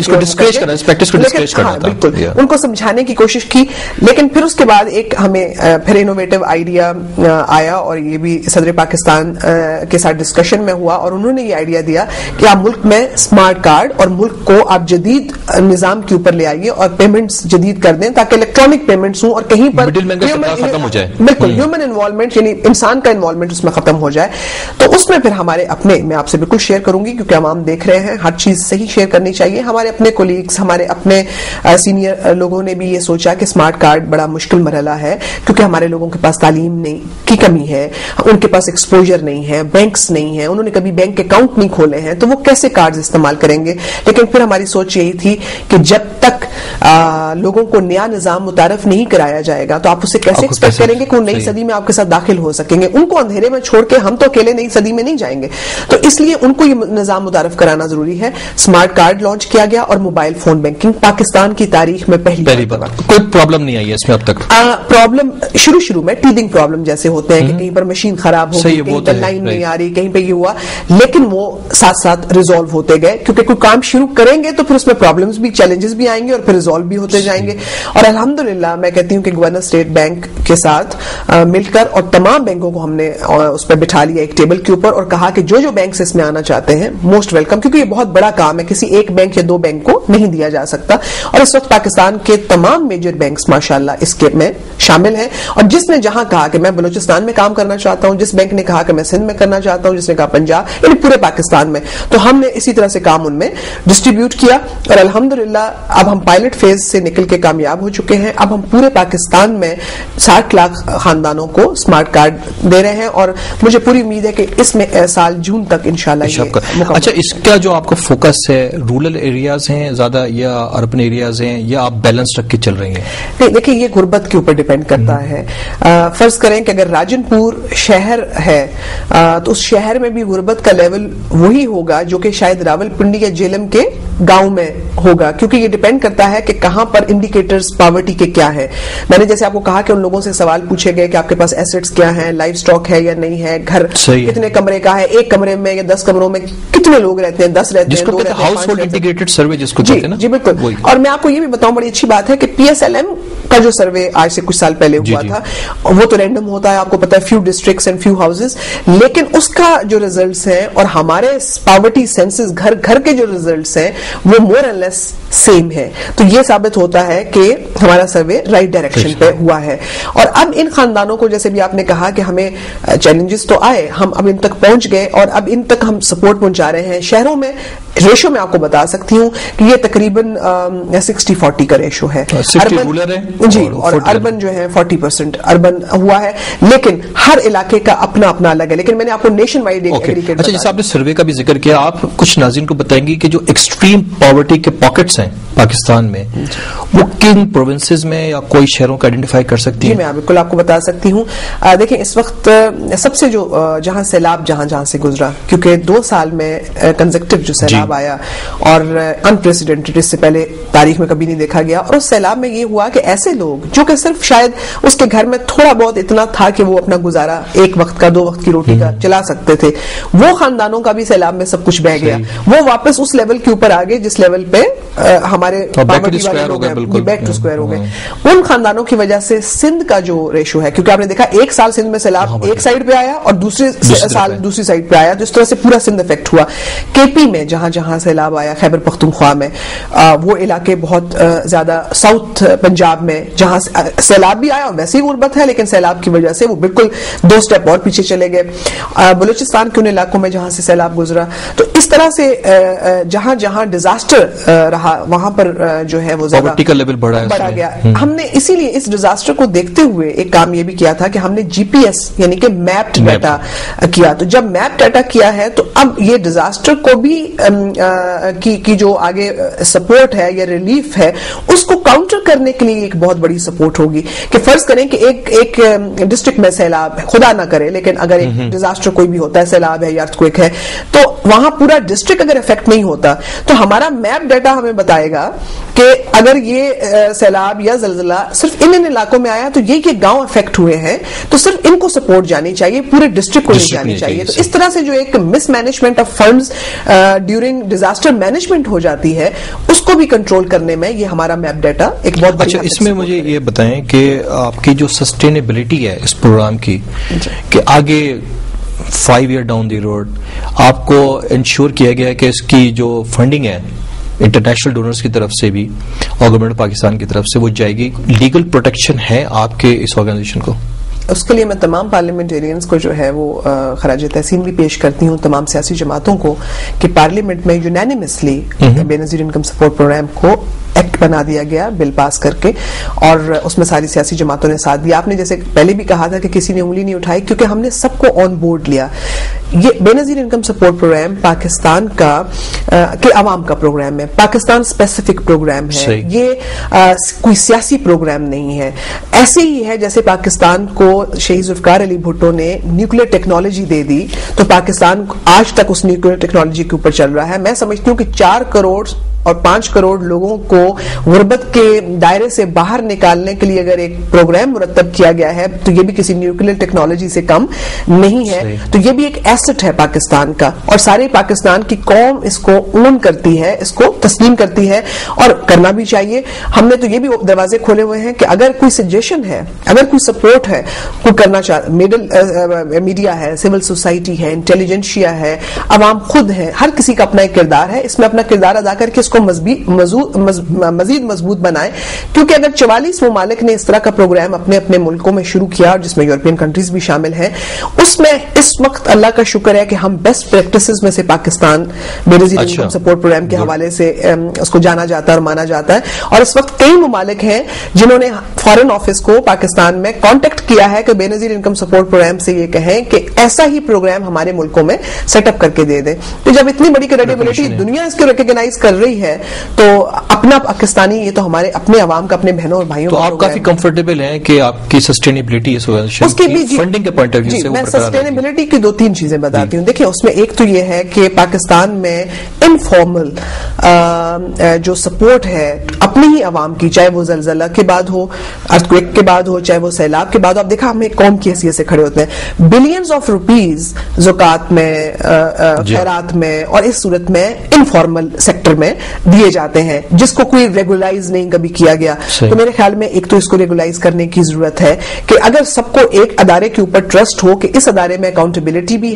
बिल्कुल उनको समझाने की कोशिश की. लेकिन फिर उसके बाद एक हमें फिर इनोवेटिव आइडिया आया और ये भी सदर पाकिस्तान के साथ डिस्कशन में हुआ और उन्होंने ये आइडिया दिया कि आप मुल्क में स्मार्ट कार्ड और मुल्क को आप जदीद निजाम के ऊपर ले आइए और पेमेंट्स जदीद कर दें ताकि इलेक्ट्रॉनिक पेमेंट्स हों और कहीं पर खत्म हो जाए. बिल्कुल ह्यूमन इन्वॉल्वमेंट यानी इंसान का इन्वॉल्वमेंट उसमें खत्म हो जाए. तो उसमें फिर हमारे अपने, मैं आपसे बिल्कुल शेयर करूंगी क्योंकि हम आम देख रहे हैं, हर चीज सही शेयर करनी चाहिए. हमारे अपने कोलीग्स, हमारे अपने सीनियर लोगों ने भी ये सोचा कि स्मार्ट कार्ड बड़ा मुश्किल मरहला है क्योंकि हमारे लोगों के पास तालीम नहीं की कमी है, उनके पास एक्सपोजर नहीं है, बैंक्स नहीं है, उन्होंने कभी बैंक अकाउंट नहीं खोले हैं, तो वो कैसे कार्ड इस्तेमाल करेंगे. लेकिन फिर हमारी सोच यही थी कि जब तक आ, लोगों को नया निजाम मुतारफ नहीं कराया जाएगा तो आप उसे कैसे एक्सपेक्ट करेंगे कि वो नई सदी में आपके साथ दाखिल हो सकेंगे. उनको अंधेरे में छोड़ के हम तो अकेले नई सदी में नहीं जाएंगे. तो इसलिए उनको ये निजाम मुतारफ कराना जरूरी है. स्मार्ट कार्ड लॉन्च किया गया और मोबाइल फोन बैंकिंग बार की तारीख में पहली, पहली बार. कोई प्रॉब्लम नहीं आई है इसमें अब तक? प्रॉब्लम शुरू शुरू में टीदिंग प्रॉब्लम जैसे होते हैं कि कहीं पर मशीन खराब हो गई, कहीं पर लाइन नहीं आ रही, कहीं पे ये हुआ, लेकिन वो साथ साथ रिजॉल्व होते गए क्योंकि कोई काम शुरू करेंगे तो फिर उसमें प्रॉब्लम्स भी, चैलेंजेस भी आएंगे और फिर रिजॉल्व भी होते जाएंगे. और अल्हम्दुलिल्लाह मैं कहती हूँ कि गवर्नर स्टेट बैंक के साथ आ, मिलकर और तमाम बैंकों को हमने आ, उस पर बिठा लिया एक टेबल के ऊपर और कहा कि जो जो बैंक इसमें आना चाहते हैं मोस्ट वेलकम, क्योंकि ये बहुत बड़ा काम है, किसी एक बैंक या दो बैंक को नहीं दिया जा सकता. और इस वक्त पाकिस्तान के तमाम मेजर बैंक्स माशाल्लाह इसके में शामिल हैं. और जिसने जहां कहा कि मैं बलूचिस्तान में काम करना चाहता हूं, जिस बैंक ने कहा कि मैं सिंध में करना चाहता हूं, जिसने कहा पंजाब, यानी पूरे पाकिस्तान में, तो हमने इसी तरह से काम उनमें डिस्ट्रीब्यूट किया. और अल्हम्दुलिल्लाह अब हम पायलट फेज से निकल के कामयाब हो चुके हैं. अब हम पूरे पाकिस्तान में साठ लाख खानदानों को स्मार्ट कार्ड दे रहे हैं और मुझे पूरी उम्मीद है कि इसमें साल जून तक इंशाल्लाह. अच्छा, इसका जो आपका फोकस है रूरल एरियाज हैं ज्यादा या अर्बन एरियाज हैं या आप बैलेंस रख के चल रहे हैं? नहीं, देखिए ये गुर्बत के ऊपर डिपेंड करता है. आ, फर्ज करें कि अगर राजनपुर शहर है आ, तो उस शहर में भी गुर्बत का लेवल वही होगा जो कि शायद रावलपिंडी या जेलम के गांव में होगा, क्योंकि ये डिपेंड करता है कि कहां पर इंडिकेटर्स पावर्टी के क्या है. मैंने जैसे आपको कहा कि उन लोगों से सवाल पूछे गए कि आपके पास एसेट्स क्या हैं, लाइफ स्टॉक है या नहीं है, घर कितने कमरे का है, एक कमरे में या दस कमरों में कितने लोग रहते हैं, दस रहते हैं, दो रहते हैं, हाउस होल्ड इंटीग्रेटेड सर्वे जिसको कहते हैं ना. जी बिल्कुल. और मैं आपको ये भी बताऊं, बड़ी अच्छी बात है कि पीएसएलएम का जो सर्वे आज से कुछ साल पहले हुआ था, वो तो रैंडम होता है, आपको पता है, few districts and few houses, लेकिन उसका जो रिजल्ट्स हैं और हमारे पावर्टी सेंसस घर घर के जो रिजल्ट्स हैं वो मोर एंड लेस सेम है. तो یہ ثابت ہوتا ہے کہ ہمارا سروے رائٹ ڈائریکشن پہ ہوا ہے. اور اب ان خاندانوں کو جیسے بھی آپ نے کہا کہ ہمیں چیلنجز تو آئے, ہم اب ان تک پہنچ گئے اور اب ان تک ہم سپورٹ پہنچا رہے ہیں. شہروں میں ریشو میں آپ کو بتا سکتی ہوں کہ یہ تقریباً سکسٹی فورٹی کا ریشو ہے. اربن جی اور اربن جو ہے فورٹی پرسینٹ اربن ہوا ہے, لیکن ہر علاقے کا اپنا اپنا الگ ہے. لیکن میں نے آپ کو نیشن وائڈ ایگریگیٹ. اچھا, جیسے آپ نے سروے کا بھی ذکر کیا, آپ کچھ ناظرین کو بتائیں گے کہ جو ایکسٹریم پاورٹی کے پاکٹس ہیں پاکستان میں, وہ کن پروونسز میں یا کوئی شہروں کو آئیڈینٹیفائی کر سکتی ہیں؟ میں بالکل آپ کو بتا سکتی ہوں. دیکھیں اس وقت سب سے جو جہاں سیلاب جہاں جہاں سے گزرا, کیونکہ دو سال میں کنزیکٹو جو سیلاب آیا اور انپریسیڈنٹڈ, اس سے پہلے تاریخ میں کبھی نہیں دیکھا گیا. اور اس سیلاب میں یہ ہوا کہ ایسے لوگ جو کہ صرف شاید اس کے گھر میں تھوڑا بہت اتنا تھا کہ وہ اپنا گزارا ایک وقت کا دو وقت کی روٹی کا چلا سکتے تھے, وہ خاندانوں کا بھی سیلاب میں سب کچھ بہ گیا. وہ واپس اس لیول کے اوپر آ گئے جس لیول پہ ہمارے بیک ٹو اسکوائر ہو گئے. ان خاندانوں کی وجہ سے سندھ کا جو ریشو ہے, کیونکہ آپ نے دیکھا ایک سال سندھ میں سیلاب ایک سائڈ پہ آیا اور دوسرے سال دوسری سائڈ پہ آیا, جس طرح سے پورا سندھ افیکٹ ہوا. کے پی میں جہاں جہاں سیلاب آیا, خیبر پختونخوا میں, وہ علاقے بہت زیادہ, ساؤتھ پنجاب میں جہاں سیلاب بھی آیا اور ویسے ہی غربت ہے, لیکن سیلاب کی وجہ سے وہ بالکل دو سٹیپ اور پیچھے چلے گئے. بلوچستان کے ان علاقوں میں جہاں سے سیلاب گزرا, تو اس طرح سے جہاں جہاں ڈیزاسٹر رہا وہاں پر جو ہے وہ زیادہ کا لیول بڑھا گیا. ہم نے اسی لیے اس ڈیزاسٹر کو دیکھتے ہوئے ایک کام یہ بھی کیا تھا کہ ہم نے جی پی ایس یعنی کہ میپڈ ڈیٹا کیا. تو جب میپ ڈیٹا کیا ہے تو اب یہ ڈیزاسٹر کو بھی کی جو آگے سپورٹ ہے یا ریلیف ہے اس کو کاؤنٹر کرنے کے لیے ایک بہت بڑی سپورٹ ہوگی. کہ فرض کریں کہ ایک ایک ڈسٹرکٹ میں سیلاب, خدا نہ کرے لیکن اگر ایک ڈیزاسٹر کوئی بھی ہوتا ہے, سیلاب ہے یا ارتھکویک ہے, تو وہاں پورا ڈسٹرکٹ اگر افیکٹ نہیں ہوتا تو ہمارا میپ ڈیٹا ہمیں بتائے گا کہ اگر یہ سیلاب یا زلزلہ صرف ان ان علاقوں میں آیا تو یہ کہ گاؤں افیکٹ ہوئے ہیں تو صرف ان کو سپورٹ جانی چاہیے, پورے ڈسٹرکٹ کو نہیں جانی چاہیے. تو اس طرح سے جو ایک mismanagement of funds during disaster management ہو جاتی ہے, اس کو بھی کنٹرول کرنے میں یہ ہمارا میپ ڈیٹا ایک بہت بڑی. اچھا, اس میں مجھے یہ بتائیں کہ آپ کی جو سسٹینیبلٹی ہے اس پروگرام کی, کہ آگے five year down the road آپ کو انشور کیا گیا کہ اس کی جو فنڈنگ ہے انٹرنیشنل ڈونرز کی طرف سے بھی اور گورنمنٹ پاکستان کی طرف سے وہ جائے گی, لیگل پروٹیکشن ہے آپ کے اس آرگنائزیشن کو؟ اس کے لیے میں تمام پارلیمنٹیرینز کو جو ہے وہ خراج تحسین بھی پیش کرتی ہوں, تمام سیاسی جماعتوں کو, کہ پارلیمنٹ میں unanimously Benazir income support program کو ایکٹ بنا دیا گیا بل پاس کر کے, اور اس میں ساری سیاسی جماعتوں نے ساتھ دیا. آپ نے جیسے پہلے بھی کہا تھا کہ کسی نے انگلی نہیں اٹھائی, کیونکہ ہم نے سب کو آن بورڈ لیا. یہ Benazir income support program Pakistan کا کہ عوام کا پروگرام ہے, پاکستان اسپیسیفک پروگرام ہے, یہ کوئی سیاسی پروگرام نہیں ہے. ایسے ہی ہے جیسے پاکستان کو شہید ذوالفقار علی بھٹو نے نیوکلیر ٹیکنالوجی دے دی تو پاکستان آج تک اس نیوکلیر ٹیکنالوجی کے اوپر چل رہا ہے. میں سمجھتی ہوں کہ چار کروڑ اور پانچ کروڑ لوگوں کو غربت کے دائرے سے باہر نکالنے کے لیے اگر ایک پروگرام مرتب کیا گیا ہے تو یہ بھی کسی نیوکلیر ٹیکنالوجی سے کم نہیں ہے. تو یہ بھی ایک ایسٹ ہے پاکستان کا, اور سارے پاکستان کی قوم اس کو اون کرتی ہے, اس کو تسلیم کرتی ہے, اور کرنا بھی چاہیے. ہم نے تو یہ بھی دروازے کھولے ہوئے ہیں کہ اگر کوئی سجیشن ہے, اگر کوئی سپورٹ ہے, کوئی کرنا چاہ, میڈل میڈیا ہے, سول سوسائٹی ہے, انٹیلیجنشیا ہے, عوام خود ہے, ہر کسی کا اپنا ایک کردار ہے. اس میں اپنا کردار ادا کر کے اس کو مزید مضبوط بنائے, کیونکہ اگر چوالیس ممالک نے اس طرح کا پروگرام اپنے اپنے ملکوں میں شروع کیا, جس میں یورپین کنٹریز بھی شامل ہیں, اس میں اس وقت اللہ کا شکر ہے کہ ہم بیسٹ پریکٹسز میں سے پاکستان بے نظیر انکم سپورٹ پروگرام کے حوالے سے اس کو جانا جاتا ہے اور مانا جاتا ہے. اور اس وقت کئی ممالک ہیں جنہوں نے فارن آفس کو پاکستان میں کانٹیکٹ کیا ہے کہ Benazir income support programme سے یہ کہیں کہ ایسا ہی پروگرام ہمارے ملکوں میں سیٹ اپ کر کے دے دیں. تو جب اتنی بڑی کریڈیبلٹی دنیا اس کو ریکگنائز کر رہی ہے تو اپنا پاکستانی, یہ تو ہمارے اپنے عوام کا, اپنے بہنوں اور بھائیوں کا. تو آپ کافی کمفرٹیبل ہیں کہ آپ کی سسٹینیبلٹی اس کی فنڈنگ کے پوائنٹ آف ویو سے. میں سسٹینیبلٹی کی دو تین چیزیں بتاتی ہوں. دیکھیں اس میں ایک تو یہ ہے کہ پاکستان میں انفارمل جو سپورٹ ہے اپنی ہی عوام کی, چاہے وہ زلزلہ کے بعد ہو, ارتھکویک کے بعد ہو, چاہے وہ سیلاب کے بعد ہو. آپ دیکھا ہم ایک قوم کی حیثیت سے کھڑے ہوتے ہیں, بلینز آف روپیز زکات میں, خیرات میں, اور اس صورت میں انفارمل سیکٹر میں دیے جاتے ہیں, جس کو کوئی ریگولائز نہیں کبھی کیا گیا. تو میرے خیال میں ایک تو اس کو ریگولائز کرنے کی ضرورت ہے کہ اگر سب کو ایک ادارے کے اوپر ٹرسٹ ہو کہ اس ادارے میں اکاؤنٹیبلٹی بھی ہے,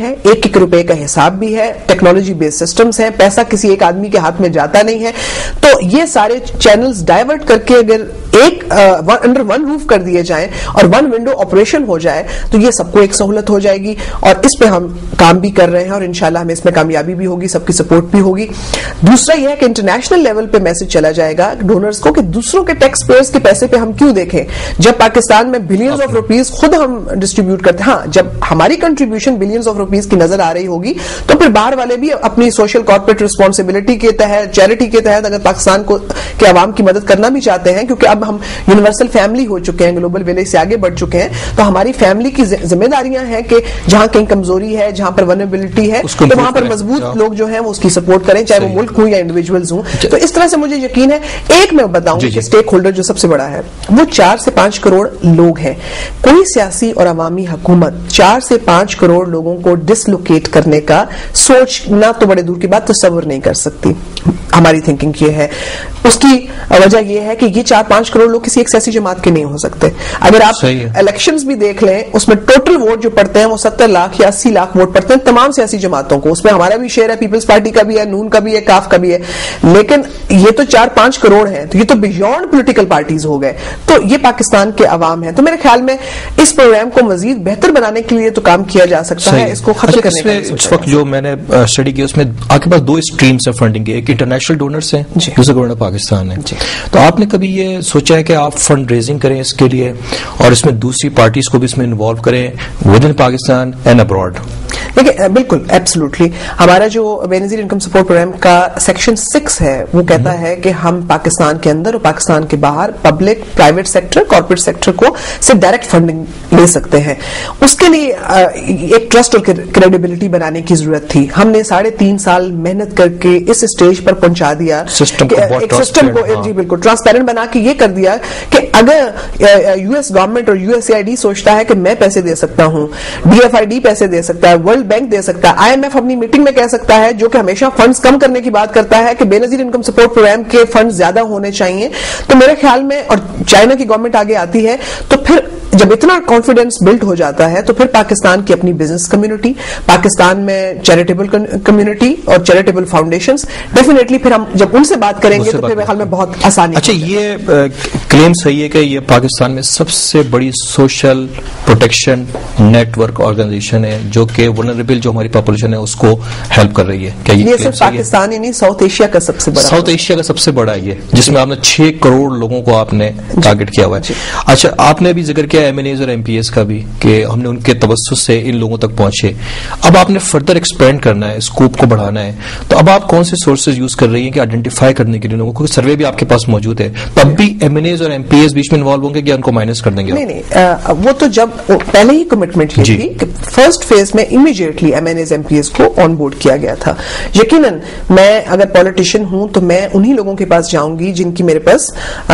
ہے, ایک ایک روپے کا حساب بھی ہے, ٹیکنالوجی بیس سسٹمز ہیں, پیسہ کسی ایک آدمی کے ہاتھ میں جاتا نہیں ہے. تو یہ سارے چینلز ڈائیورٹ کر کے اگر ایک انڈر ون روف کر دیے جائیں اور ون ونڈو آپریشن ہو جائے تو یہ سب کو ایک سہولت ہو جائے گی, اور اس پہ ہم کام بھی کر رہے ہیں اور انشاءاللہ ہمیں اس میں کامیابی بھی ہوگی, سب کی سپورٹ بھی ہوگی. دوسرا یہ ہے کہ انٹرنیشنل لیول پہ میسج چلا جائے گا ڈونرز کو کہ دوسروں کے ٹیکس پیئرز کے پیسے پہ ہم کیوں دیکھیں, جب پاکستان میں بلینز آف روپیز خود ہم ڈسٹریبیوٹ کرتے ہیں. ہاں, جب ہماری کنٹریبیوشن بلینز آف روپیز کی نظر آ رہی ہوگی تو پھر باہر والے بھی اپنی سوشل کارپوریٹ ریسپانسبلٹی کے تحت, چیریٹی کے تحت اگر پاکستان کو کے عوام کی مدد کرنا بھی چاہتے ہیں, کیونکہ اب ہم یونیورسل فیملی ہو چکے ہیں, گلوبل ولیج سے آگے بڑھ چکے ہیں, تو ہماری فیملی کی ذمہ داریاں ہیں کہ جہاں کہیں کمزوری ہے, جہاں پر ونیبلٹی ہے, تو وہاں پر مضبوط لوگ جو ہیں وہ اس کی سپورٹ کریں, چاہے وہ ملک ہوں یا انڈیویجولز ہوں. تو اس طرح سے مجھے یقین ہے. ایک میں بتاؤں کہ اسٹیک ہولڈر جو سب سے بڑا ہے وہ چار سے پانچ کروڑ لوگ ہیں. کوئی سیاسی اور عوامی حکومت چار سے پانچ کروڑ لوگوں کو ڈسلوکیٹ کرنے کا سوچ نہ تو بڑے دور کی بات تصور نہیں کر سکتی. ہماری تھنکنگ یہ ہے, اس کی وجہ یہ ہے کہ یہ چار پانچ کروڑ لوگ کسی ایک سیاسی جماعت کے نہیں ہو سکتے. اگر آپ الیکشنز بھی دیکھ لیں, اس میں ٹوٹل ووٹ جو پڑتے ہیں وہ ستر لاکھ یا اسی لاکھ ووٹ پڑتے ہیں تمام سیاسی جماعتوں کو. اس میں ہمارا بھی شیئر ہے, پیپلز پارٹی کا بھی ہے, نون کا بھی ہے, کاف کا بھی ہے, لیکن یہ تو چار پانچ کروڑ ہیں, تو یہ تو بیونڈ پولیٹیکل پارٹیز ہو گئے. تو یہ پاکستان کے عوام ہیں. تو میرے خیال میں اس پروگرام کو مزید بہتر بنانے کے لیے تو کام کیا جا سکتا ہے, اس کو ختم کرنے کے لیے. اس وقت جو میں نے اسٹڈی کی اس میں آپ کے پاس دو اسٹریمز ہیں فنڈنگ کے, ایک انٹرنیشنل ڈونرز ہیں, دوسرا گورنمنٹ پاکستان ہے. تو آپ نے کبھی یہ سوچا ہے کہ آپ فنڈ ریزنگ کریں اس کے لیے اور اس میں دوسری پارٹیز کو بھی اس میں انوالو کریں with in Pakistan and abroad? دیکھیں, بالکل ایبسلوٹلی. ہمارا جو Benazir income support program کا سیکشن سکس ہے وہ کہتا ہے کہ ہم پاکستان کے اندر اور پاکستان کے باہر public, private sector, corporate sector کو سے ڈائریکٹ فنڈنگ لے سکتے ہیں. اس کے لیے ایک ٹرسٹ اور کریڈیبلٹی بنانے کی ضرورت تھی. ہم نے ساڑھے تین سال محنت کر کے اس اسٹیج پر پہنچا دیا, ایک سسٹم کو جی بالکل ٹرانسپیرنٹ بنا کے یہ کر دیا کہ اگر یو ایس گورنمنٹ اور U S A I D سوچتا ہے کہ میں پیسے دے سکتا ہوں, ڈی ایف آئی ڈی پیسے دے سکتا ہے, ورلڈ بینک دے سکتا ہے, آئی ایم ایف اپنی میٹنگ میں کہہ سکتا ہے, جو کہ ہمیشہ فنڈز کم کرنے کی بات کرتا ہے کہ Benazir income support program کے فنڈز زیادہ ہونے چاہیے. تو میرے خیال میں, اور چائنا کی گورنمنٹ آگے آتی ہے, تو پھر جب اتنا کانفیڈنس بلڈ ہو جاتا ہے تو پھر پاکستان کی اپنی بزنس کمیونٹی, پاکستان میں چیریٹیبل کمیونٹی اور چیریٹیبل فاؤنڈیشنز, ڈیفینیٹلی پھر ہم جب ان سے بات کریں گے تو پھر میرے خیال میں بہت آسانی. اچھا, یہ کلیم صحیح ہے کہ یہ پاکستان میں سب سے بڑی social protection network organization ہے جو کہ ولنریبل جو ہماری پاپولیشن ہے اس کو ہیلپ کر رہی ہے. کیا یہ صرف پاکستان ہی نہیں, ساؤتھ ایشیا کا سب سے بڑا, ساؤتھ ایشیا کا سب سے بڑا یہ, جس میں آپ نے چھ کروڑ لوگوں کو آپ نے ٹارگٹ کیا ہوا ہے. اچھا, آپ نے بھی ذکر کیا ایم این ایز اور ایم پی ایس کا بھی کہ ہم نے ان کے توسط سے ان لوگوں تک پہنچے. اب آپ نے فردر ایکسپینڈ کرنا ہے, اسکوپ کو بڑھانا ہے, تو اب آپ کون سے سورسز یوز کر رہی ہیں کہ آئیڈینٹیفائی کرنے کے لیے لوگوں کو؟ سروے بھی آپ کے پاس موجود ہے, تب بھی ایم این ایز اور ایم پی ایس بیچ میں انوالو ہوں گے کہ ان کو مائنس کر دیں گے؟ نہیں نہیں, وہ تو جب پہلے ہی کمٹمنٹ یہ تھی کہ فرسٹ فیز میں immediately M N As M P S کو آن بورڈ کیا گیا تھا. یقیناً میں اگر پالیٹیشین ہوں تو میں انہی لوگوں کے پاس جاؤں گی جن کی میرے پاس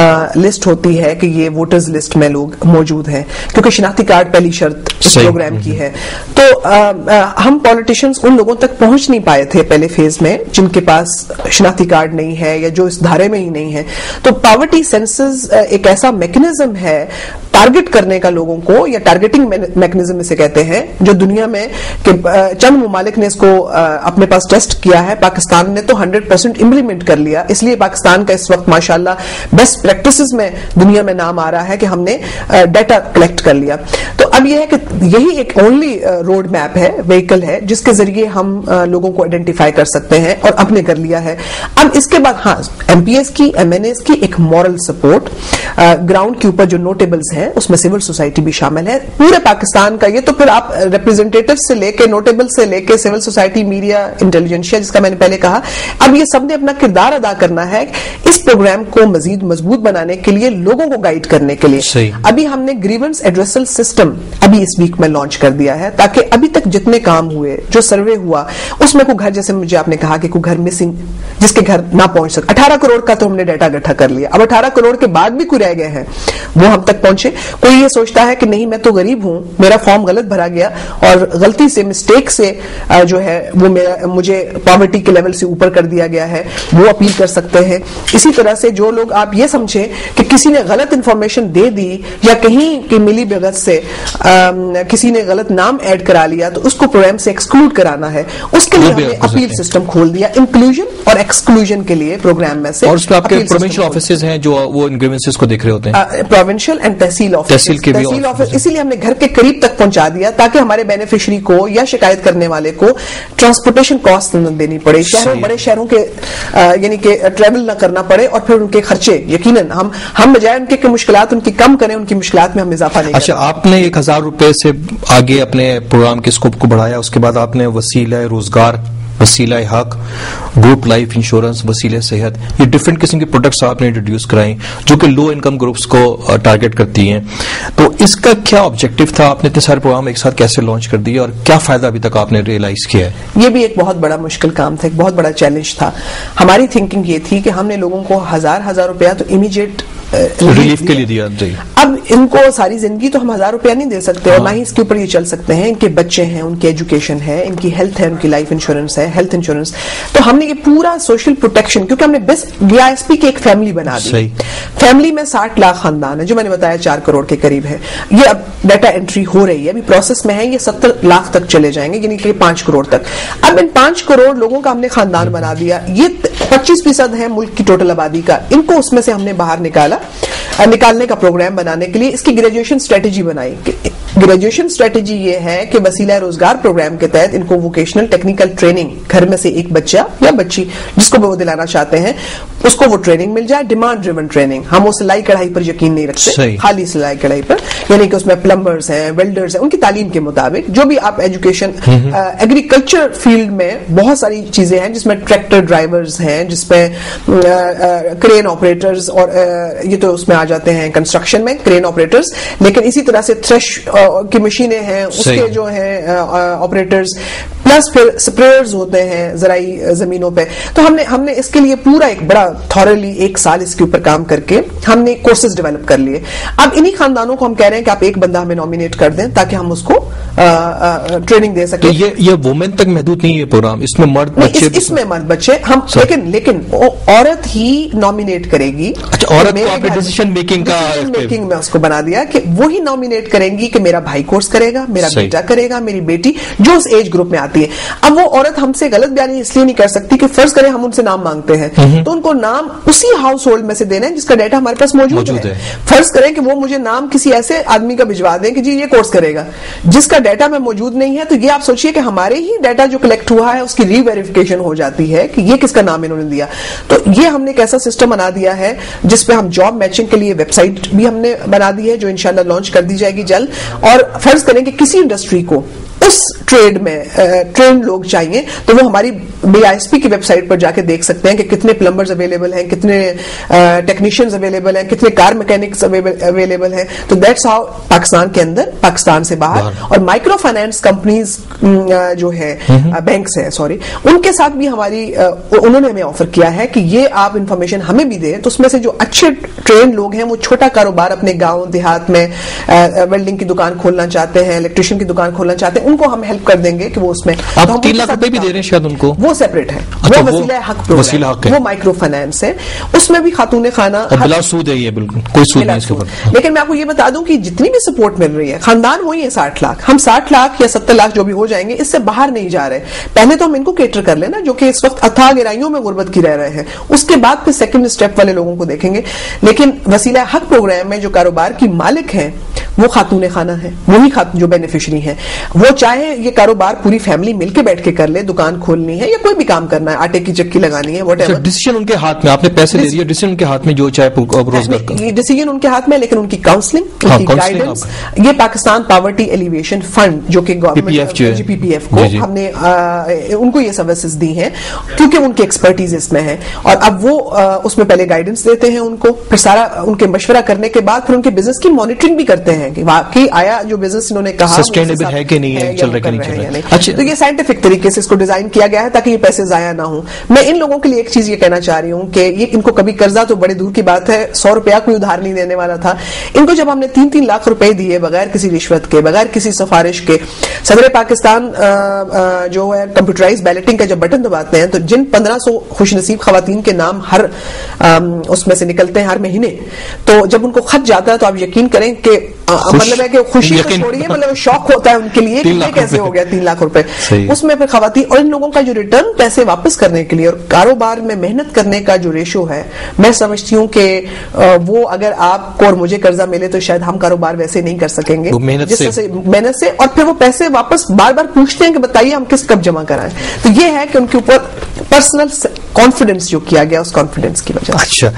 لسٹ ہوتی ہے کہ یہ ووٹرز لسٹ میں لوگ موجود ہیں, کیونکہ شناختی کارڈ پہلی شرط اس پروگرام کی ہے. تو ہم پالیٹیشینز ان لوگوں تک پہنچ نہیں پائے تھے پہلے فیز میں جن کے پاس شناختی کارڈ نہیں ہے یا جو اس دھارے میں ہی نہیں ہے. تو پاورٹی سینسز ایک ایسا میکنزم ہے ٹارگٹ کرنے کا لوگوں کو, یا ٹارگٹنگ میکنزم اسے کہتے ہیں, جو دنیا میں کہ چند ممالک نے اس کو اپنے پاس ٹیسٹ کیا ہے, پاکستان نے تو ہنڈریڈ پرسینٹ امپلیمنٹ کر لیا. اس لیے پاکستان کا اس وقت ماشاءاللہ بیسٹ پریکٹسز میں دنیا میں نام آ رہا ہے کہ ہم نے ڈیٹا کلیکٹ کر لیا. تو اب یہ ہے کہ یہی ایک اونلی روڈ میپ ہے, وہیکل ہے, جس کے ذریعے ہم لوگوں کو آئیڈینٹیفائی کر سکتے ہیں, اور اپ نے کر لیا ہے. اب اس کے بعد ہاں ایم پی ایس کی, ایم این ایس کی ایک مورل سپورٹ, گراؤنڈ کے اوپر جو نوٹیبلز ہیں اس میں سول سوسائٹی بھی شامل ہے پورے پاکستان کا. یہ تو پھر آپ ریپرزینٹیٹو سے لے کے, نوٹیبل سے لے کے, سول سوسائٹی, میڈیا, انٹیلیجنشیا جس کا میں نے پہلے کہا, اب یہ سب نے اپنا کردار ادا کرنا ہے اس پروگرام کو مزید مضبوط بنانے کے لیے, لوگوں کو گائیڈ کرنے کے لیے. ابھی ہم نے گریونس ایڈریسل سسٹم ابھی اس ویک میں لانچ کر دیا ہے, تاکہ ابھی تک جتنے کام ہوئے, جو سروے ہوا, اس میں کوئی گھر, جیسے مجھے آپ نے کہا کہ کوئی گھر مسنگ جس کے گھر نہ پہنچ سکے, اٹھارہ کروڑ کا تو ہم نے ڈیٹا اکٹھا کر لیا, اب اٹھارہ کروڑ کے بعد بھی کوئی رہ گئے ہیں وہ ہم تک پہنچے. کوئی یہ سوچتا ہے کہ نہیں میں تو غریب ہوں, میرا فارم غلط بھرا گیا اور غلطی سے مسٹیک سے جو ہے وہ میرا مجھے پاورٹی کے لیول سے اوپر کر دیا گیا ہے, وہ اپیل کر سکتے ہیں. اسی طرح سے جو لوگ آپ یہ سمجھیں کہ کسی نے غلط انفارمیشن دے دی یا کہیں کی ملی بغت سے کسی نے غلط نام ایڈ کرا لیا تو اس کو پروگرام سے ایکسکلوڈ کرانا ہے, اس کے لیے ہم نے اپیل سسٹم کھول دیا انکلوژن اور ایکسکلوژن کے لیے پروگرام میں سے. اور اس پہ آپ کے پروونشل آفیسز ہیں جو وہ ان گریونسز کو دیکھ رہے ہوتے ہیں, provincial and tehsil office, tehsil کے تحصیل آفس, اسی لیے ہم نے گھر کے قریب تک پہنچا دیا تاکہ ہمارے بینیفیشری کو یا شکایت کرنے والے کو ٹرانسپورٹیشن کاسٹ نہ دینی پڑے, شہروں بڑے شہروں کے یعنی کہ ٹریول نہ کرنا پڑے اور پھر ان کے خرچے یقیناً ہم ہم بجائے ان کے مشکلات ان کی کم کریں, ان کی مشکلات میں ہم اضافہ نہیں. اچھا, آپ نے ایک ہزار روپے سے آگے اپنے پروگرام کے اسکوپ کو بڑھایا, اس کے بعد آپ نے وسیلہ روزگار, وسیلہ حق, گروپ لائف انشورنس, وسیلہ صحت, یہ ڈفرینٹ قسم کے پروڈکٹس آپ نے انٹروڈیوس کرائیں جو کہ لو انکم گروپس کو ٹارگٹ کرتی ہیں. تو اس کا کیا آبجیکٹو تھا, آپ نے اتنے سارے پروگرام ایک ساتھ کیسے لانچ کر دیے اور کیا فائدہ ابھی تک آپ نے ریئلائز کیا ہے؟ یہ بھی ایک بہت بڑا مشکل کام تھا, ایک بہت بڑا چیلنج تھا. ہماری تھنکنگ یہ تھی کہ ہم نے لوگوں کو ہزار ہزار روپیہ تو امیڈیٹ ریلیف کے لیے دیا. اب ان کو ساری زندگی تو ہم ہزار روپیہ نہیں دے سکتے اور نہ ہی اس کے اوپر یہ چل سکتے ہیں. ان کے بچے ہیں, ان کی ایجوکیشن ہے, ان کی ہیلتھ ہے, ان کی لائف انشورنس ہے, ہیلتھ انشورنس. تو ہم نے یہ پورا سوشل پروٹیکشن, کیونکہ ہم نے بی آئی ایس پی کی ایک فیملی بنا دی. فیملی میں ساٹھ لاکھ خاندان ہے جو میں نے بتایا چار کروڑ کے قریب ہے. یہ اب ڈیٹا انٹری ہو رہی ہے, ابھی پروسیس میں ہے, یہ ستر لاکھ تک چلے جائیں گے, یعنی کہ پانچ کروڑ تک. اب ان پانچ کروڑ لوگوں کا ہم نے خاندان بنا دیا. یہ پچیس فیصد ہے ملک کی ٹوٹل آبادی کا, ان کو اس میں سے ہم نے باہر نکالا, نکالنے کا پروگرام بنانے کے لیے اس کی گریجویشن اسٹریٹجی بنائی. گریجویشن اسٹریٹجی یہ ہے کہ وسیلہ روزگار پروگرام کے تحت ان کو ووکیشنل ٹیکنیکل ٹریننگ, گھر میں سے ایک بچہ یا بچی جس کو بھی وہ دلانا چاہتے ہیں اس کو وہ ٹریننگ مل جائے. ڈیمانڈ ڈریون ٹریننگ, ہم وہ سلائی کڑھائی پر یقین نہیں رکھتے, خالی سلائی کڑھائی پر, یعنی کہ اس میں پلمبرز ہیں, ویلڈرز ہیں, ان کی تعلیم کے مطابق جو بھی آپ ایجوکیشن. ایگریکلچر فیلڈ میں بہت ساری چیزیں ہیں جس میں ٹریکٹر ڈرائیورز ہیں, جس میں کرین آپریٹرز, اور یہ تو اس میں آ جاتے ہیں کنسٹرکشن میں کرین آپریٹرز, لیکن اسی طرح سے تھریش کی مشینیں ہیں, اس کے جو ہیں آپریٹرز, پلس پھر اسپریئرز ہوتے ہیں زرعی زمینوں پہ. تو ہم نے ہم نے اس کے لیے پورا ایک بڑا تھورلی ایک سال اس کے اوپر کام کر کے ہم نے کورسز ڈیولپ کر لیے. اب انہی خاندانوں کو ہم کہہ رہے ہیں کہ آپ ایک بندہ ہمیں نامینیٹ کر دیں تاکہ ہم اس کو ٹریننگ دے سکیں. یہ یہ وومن تک محدود نہیں ہے پروگرام, اس میں مرد بچے, اس میں مرد بچے ہم, لیکن لیکن عورت ہی نامینیٹ کرے گی. اچھا, عورت کو آپ نے ڈیسیژن میکنگ کا میکنگ میں اس کو بنا دیا کہ وہی نامینیٹ کریں گی کہ میرا بھائی کورس کرے گا, میرا بیٹا کرے گا, میری بیٹی جو اس ایج گروپ میں آتی ہے. اب وہ عورت ہم سے غلط بیانی اس لیے نہیں کر سکتی کہ فرض کریں ہم ان سے نام مانگتے ہیں تو ان کو نام اسی ہاؤس ہولڈ میں سے دینا ہے جس کا ڈیٹا ہمارے پاس موجود ہے. فرض کریں کہ وہ مجھے نام کسی ایسے آدمی کا بھجوا دیں کہ جی یہ کورس کرے گا, جس کا ڈیٹا میں موجود نہیں ہے, تو یہ آپ سوچئے کہ ہمارے ہی ڈیٹا جو کلیکٹ ہوا ہے اس کی ری ویریفیکیشن ہو جاتی ہے کہ یہ کس کا نام انہوں نے دیا. تو یہ ہم نے ایک ایسا سسٹم بنا دیا ہے جس پہ ہم جاب میچنگ کے لیے ویب سائٹ بھی ہم نے بنا دی ہے جو انشاءاللہ لانچ کر دی جائے گی جلد. اور فرض کریں کہ کسی انڈسٹری کو اس ٹریڈ میں ٹرینڈ لوگ چاہیے تو وہ ہماری بی آئی ایس پی کی ویب سائٹ پر جا کے دیکھ سکتے ہیں کہ کتنے پلمبرز اویلیبل ہیں, کتنے ٹیکنیشینز اویلیبل ہیں, کتنے کار میکینکس اویلیبل ہیں. تو دیٹس ہاؤ پاکستان کے اندر, پاکستان سے باہر, اور مائکرو فائنانس کمپنیز جو ہے, بینکس ہیں سوری, ان کے ساتھ بھی ہماری انہوں نے ہمیں آفر کیا ہے کہ یہ آپ انفارمیشن ہمیں بھی دیں. تو اس میں سے جو اچھے ٹرینڈ لوگ ہیں وہ چھوٹا کاروبار اپنے گاؤں دیہات میں ویلڈنگ کی دکان کھولنا چاہتے ہیں, الیکٹریشین کی دکان کھولنا چاہتے ہیں, ان کو ہم ہیلپ کر دیں گے کہ وہ اس میں آپ تین لاکھ روپے بھی دے رہے ہیں شاید ان کو, وہ سیپریٹ ہے, وہ وسیلہ حق پروگرام, وہ مائکرو فائنانس ہے, اس میں بھی خاتون خانہ بلا سود ہے, یہ بالکل کوئی سود نہیں اس کے اوپر. لیکن میں آپ کو یہ بتا دوں کہ جتنی بھی سپورٹ مل رہی ہے, خاندان وہی ہے ساٹھ لاکھ, ہم ساٹھ لاکھ یا ستر لاکھ جو بھی ہو جائیں گے اس سے باہر نہیں جا رہے. پہلے تو ہم ان کو کیٹر کر لینا جو کہ اس وقت اتھاہ گہرائیوں میں غربت کی رہ رہے ہیں, اس کے بعد پھر سیکنڈ اسٹیپ والے لوگوں کو دیکھیں گے. لیکن وسیلہ حق پروگرام میں جو کاروبار کی مالک ہیں وہ خاتون خانہ ہیں, وہی خاتون جو بینیفیشری ہیں, وہ چاہے یہ کاروبار پوری فیملی مل کے بیٹھ کے کر لے, دکان کھولنی ہے یا کوئی بھی کام کرنا ہے, آٹے کی چکی لگانی ہے, واٹ ایور, ڈیسیژن ان کے ہاتھ میں, آپ نے پیسے دے دیے, ڈیسیژن ان کے ہاتھ میں, جو چاہے روزگار کا ڈیسیژن ان کے ہاتھ میں, لیکن ان کی کاؤنسلنگ, ان کی گائیڈنس. یہ پاکستان پاورٹی ایلیویشن فنڈ جو کہ گورنمنٹ پی پی ایف کو ہم نے ان کو یہ سروسز دی ہیں کیونکہ ان کی ایکسپرٹیز اس میں ہے, اور اب وہ اس میں پہلے گائیڈنس دیتے ہیں ان کو, پھر سارا ان کے مشورہ کرنے کے بعد پھر ان کے بزنس کی مانیٹرنگ بھی کرتے ہیں کہ واقعی آیا جو بزنس انہوں نے کہا سسٹینیبل ہے کہ نہیں ہے یا وہ کر رہے ہیں یا نہیں. تو یہ سائنٹیفک طریقے سے اس کو ڈیزائن کیا گیا ہے تاکہ یہ پیسے ضائع نہ ہوں. میں ان لوگوں کے لیے ایک چیز یہ کہنا چاہ رہی ہوں کہ یہ ان کو کبھی قرضہ تو بڑے دور کی بات ہے, سو روپیہ کوئی ادھار نہیں دینے والا تھا. ان کو جب ہم نے تین تین لاکھ روپے دیے بغیر کسی رشوت کے, بغیر کسی سفارش کے, صدر پاکستان جو ہے کمپیوٹرائز بیلٹنگ کا جب بٹن دباتے ہیں تو جن پندرہ سو خوش نصیب خواتین کے نام ہر اس میں سے نکلتے ہیں ہر مہینے, تو جب ان کو خط جاتا ہے تو آپ یقین کریں کہ مطلب ہے کہ خوشی کو چھوڑیے, مطلب شوق ہوتا ہے ان کے لیے کہ یہ کیسے ہو گیا تین لاکھ روپے. اس میں پھر خواتین اور ان لوگوں کا جو ریٹرن پیسے واپس کرنے کے لیے اور کاروبار میں محنت کرنے کا جو ریشو ہے, میں سمجھتی ہوں کہ وہ اگر آپ کو اور مجھے قرضہ ملے تو شاید ہم کاروبار ویسے نہیں کر سکیں گے جس طرح سے محنت سے, اور پھر وہ پیسے واپس بار بار پوچھتے ہیں کہ بتائیے ہم کس کب جمع کرائیں. تو یہ ہے کہ ان کے اوپر پرسنل کانفیڈنس جو کیا گیا اس کانفیڈنس کی وجہ. اچھا,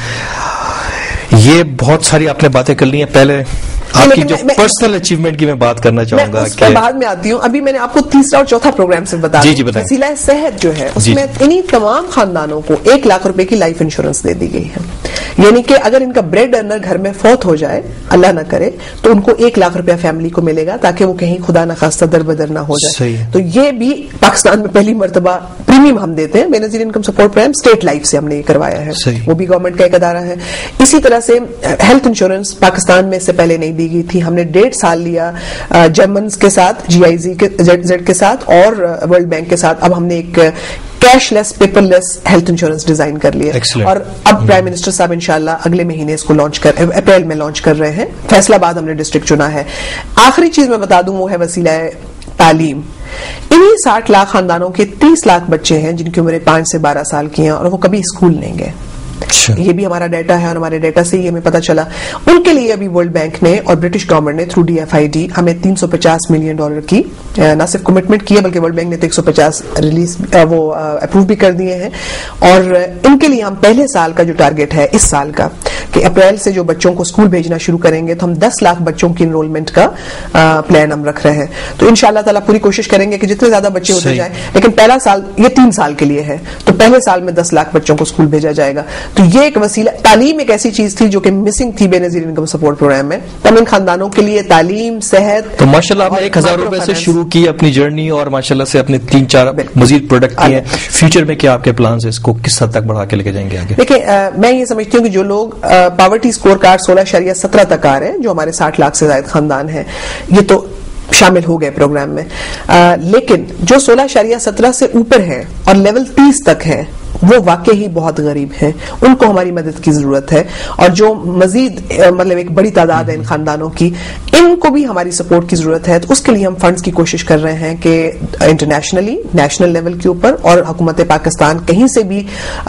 یہ بہت ساری آپ نے باتیں کر لی ہیں. پہلے آپ کی جو پرسنل اچیومنٹ کی میں بات کرنا چاہوں گا کہ بعد میں آتی ہوں. ابھی میں نے آپ کو تیسرا اور چوتھا پروگرام سے بتا دیا, وسیلہ صحت جو ہے اس میں انہی تمام خاندانوں کو ایک لاکھ روپے کی لائف انشورنس دے دی گئی ہے. یعنی کہ اگر ان کا بریڈ ارنر گھر میں فوت ہو جائے, اللہ نہ کرے, تو ان کو ایک لاکھ روپیہ فیملی کو ملے گا تاکہ وہ کہیں خدا نخواستہ در بدر نہ ہو جائے. تو یہ بھی پاکستان میں پہلی مرتبہ پریمیم ہم دیتے ہیں. Benazir income support program State Life سے ہم نے یہ کروایا ہے, وہ بھی گورنمنٹ کا ایک ادارہ ہے. اسی طرح سے ہیلتھ انشورنس پاکستان میں اس سے پہلے نہیں دی گئی تھی. ہم نے ڈیڑھ سال لیا جرمنس کے ساتھ, جی آئی زی کے زیڈ کے ساتھ اور ورلڈ بینک کے ساتھ. اب ہم نے ایک cashless paperless health insurance design کر لیا, اور اب پرائم منسٹر صاحب انشاءاللہ اگلے مہینے اس کو لانچ کر اپریل میں لانچ کر رہے ہیں. فیصلہ آباد ہم نے ڈسٹرکٹ چنا ہے. آخری چیز میں بتا دوں وہ ہے وسیلہ تعلیم. انہی ساٹھ لاکھ خاندانوں کے تیس لاکھ بچے ہیں جن کی عمریں پانچ سے بارہ سال کی ہیں اور وہ کبھی اسکول نہیں گئے. یہ بھی ہمارا ڈیٹا ہے اور ہمارے ڈیٹا سے ہی ہمیں پتا چلا. ان کے لیے ابھی ورلڈ بینک نے اور برٹش گورنمنٹ نے through D F I D ہمیں تین سو پچاس ملین ڈالر کی نہ صرف کمٹمنٹ کی ہے بلکہ ورلڈ بینک نے تو ایک سو پچاس ریلیز وہ اپروو بھی کر دیے ہیں. اور ان کے لیے ہم پہلے سال کا جو ٹارگیٹ ہے اس سال کا کہ اپریل سے جو بچوں کو اسکول بھیجنا شروع کریں گے تو ہم دس لاکھ بچوں کی انرولمنٹ کا پلان ہم رکھ رہے ہیں. تو ان شاء اللہ تعالیٰ پوری کوشش کریں گے کہ جتنے زیادہ بچے ہوتے جائیں, لیکن پہلا سال یہ تین سال کے لیے ہے تو پہلے سال میں دس لاکھ بچوں کو اسکول بھیجا جائے گا. تو یہ ایک وسیلہ. تعلیم ایک ایسی چیز تھی جو کہ مسنگ تھی بے نظیر انکم سپورٹ پروگرام میں. تم ان خاندانوں کے لیے تعلیم, صحت. تو ماشاءاللہ آپ نے ایک ہزار روپے سے شروع کی اپنی جرنی اور ماشاءاللہ سے اپنے تین چار مزید پروڈکٹ کیے. فیوچر میں کیا آپ کے پلانز ہیں, اس کو کس حد تک بڑھا کے لے کے جائیں گے آگے؟ دیکھیں, میں یہ سمجھتی ہوں کہ جو لوگ پاورٹی اسکور کارڈ سولہ اشاریہ سترہ تک آ رہے ہیں, جو ہمارے ساٹھ لاکھ سے زائد خاندان ہیں, یہ تو شامل ہو گئے پروگرام میں. لیکن جو سولہ اشاریہ سترہ سے اوپر ہے اور لیول تیس تک ہے وہ واقعی بہت غریب ہیں, ان کو ہماری مدد کی ضرورت ہے. اور جو مزید مطلب ایک بڑی تعداد ہے ان خاندانوں کی, ان کو بھی ہماری سپورٹ کی ضرورت ہے. تو اس کے لیے ہم فنڈز کی کوشش کر رہے ہیں کہ انٹرنیشنلی, نیشنل لیول کے اوپر اور حکومت پاکستان کہیں سے بھی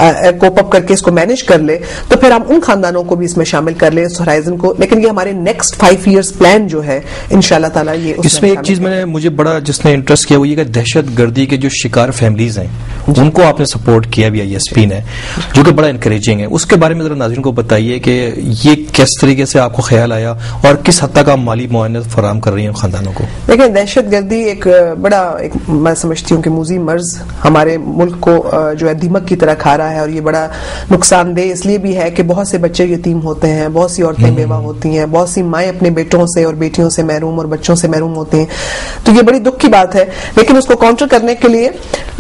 کوپ اپ کر کے اس کو مینج کر لے تو پھر ہم ان خاندانوں کو بھی اس میں شامل کر لیں, اس ہورائزن کو. لیکن یہ ہمارے نیکسٹ فائیو ایئرس پلان جو ہے انشاءاللہ تعالیٰ یہ اس میں ایک چیز میں نے مجھے بڑا جس نے انٹرسٹ کیا وہ یہ کہ دہشت گردی کے جو شکار فیملیز ہیں ان کو آپ نے سپورٹ کیا بھی آئی ایس پی نے, جو کہ بڑا انکریجنگ ہے. اس کے بارے میں ذرا ناظرین کو بتائیے کہ یہ کس طریقے سے آپ کو خیال آیا اور کس حد تک آپ مالی معاونت فراہم کر رہی ہیں خاندانوں کو؟ دیکھیں, دہشت گردی ایک بڑا ایک میں سمجھتی ہوں کہ موذی مرض ہمارے ملک کو جو ہے دیمک کی طرح کھا رہا ہے, اور یہ بڑا نقصان دہ اس لیے بھی ہے کہ بہت سے بچے یتیم ہوتے ہیں, بہت سی عورتیں بیوہ ہوتی ہیں, بہت سی مائیں اپنے بیٹوں سے اور بیٹیوں سے محروم اور بچوں سے محروم ہوتے ہیں. تو یہ بڑی دکھ کی بات ہے. لیکن اس کو کاؤنٹر کرنے کے لیے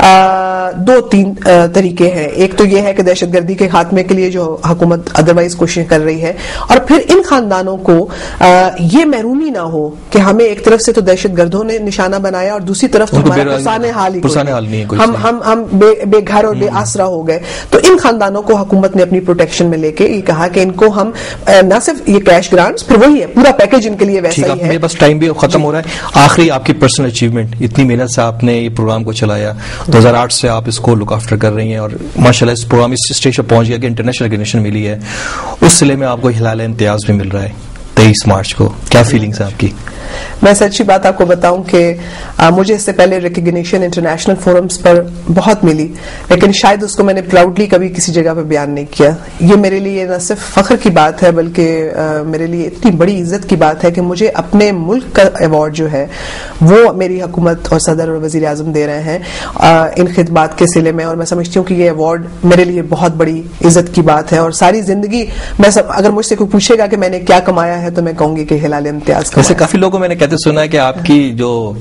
دو تین طریقے ہیں. ایک تو یہ ہے کہ دہشت گردی کے خاتمے کے لیے جو حکومت ادروائز کوششیں کر رہی ہے, اور پھر ان خاندانوں کو یہ محرومی نہ ہو کہ ہمیں ایک طرف سے تو دہشت گردوں نے نشانہ بنایا اور دوسری طرف تو ہمارا پرسان حال ہی ہم ہم ہم بے گھر اور بے آسرا ہو گئے. تو ان خاندانوں کو حکومت نے اپنی پروٹیکشن میں لے کے یہ کہا کہ ان کو ہم نہ صرف یہ کیش گرانٹس, پھر وہی ہے پورا پیکج ان کے لیے ویسا ہی ہے. بس ٹائم بھی ختم ہو رہا ہے. آخری آپ کی پرسنل اچیومنٹ, اتنی محنت سے آپ نے یہ پروگرام کو چلایا, دو ہزار آٹھ سے آپ اس کو لک آفٹر کر رہی ہیں اور ماشاءاللہ اس پروگرام اس اسٹیج پر پہنچ گیا کہ انٹرنیشنل ریکگنیشن ملی ہے. اس سلسلے میں آپ کو ہلال امتیاز بھی مل رہا ہے تیئیس مارچ کو. کیا فیلنگس ہیں آپ کی؟ میں سچی بات آپ کو بتاؤں کہ مجھے اس سے پہلے ریکگنیشن انٹرنیشنل فورمز پر بہت ملی, لیکن شاید اس کو میں نے پراؤڈلی کبھی کسی جگہ پہ بیان نہیں کیا. یہ میرے لیے نہ صرف فخر کی بات ہے بلکہ میرے لیے اتنی بڑی عزت کی بات ہے کہ مجھے اپنے ملک کا ایوارڈ جو ہے وہ میری حکومت اور صدر اور وزیر اعظم دے رہے ہیں ان خدمات کے سلے میں. اور میں سمجھتی ہوں کہ یہ ایوارڈ میرے لیے بہت بڑی عزت کی بات ہے. اور ساری زندگی میں اگر مجھ سے کوئی پوچھے گا کہ میں نے کیا کمایا ہے تو میں کہوں گی کہ ہلال امتیاز. ویسے کافی لوگوں میں نے کہتے سنا ہے کہ آپ کی جو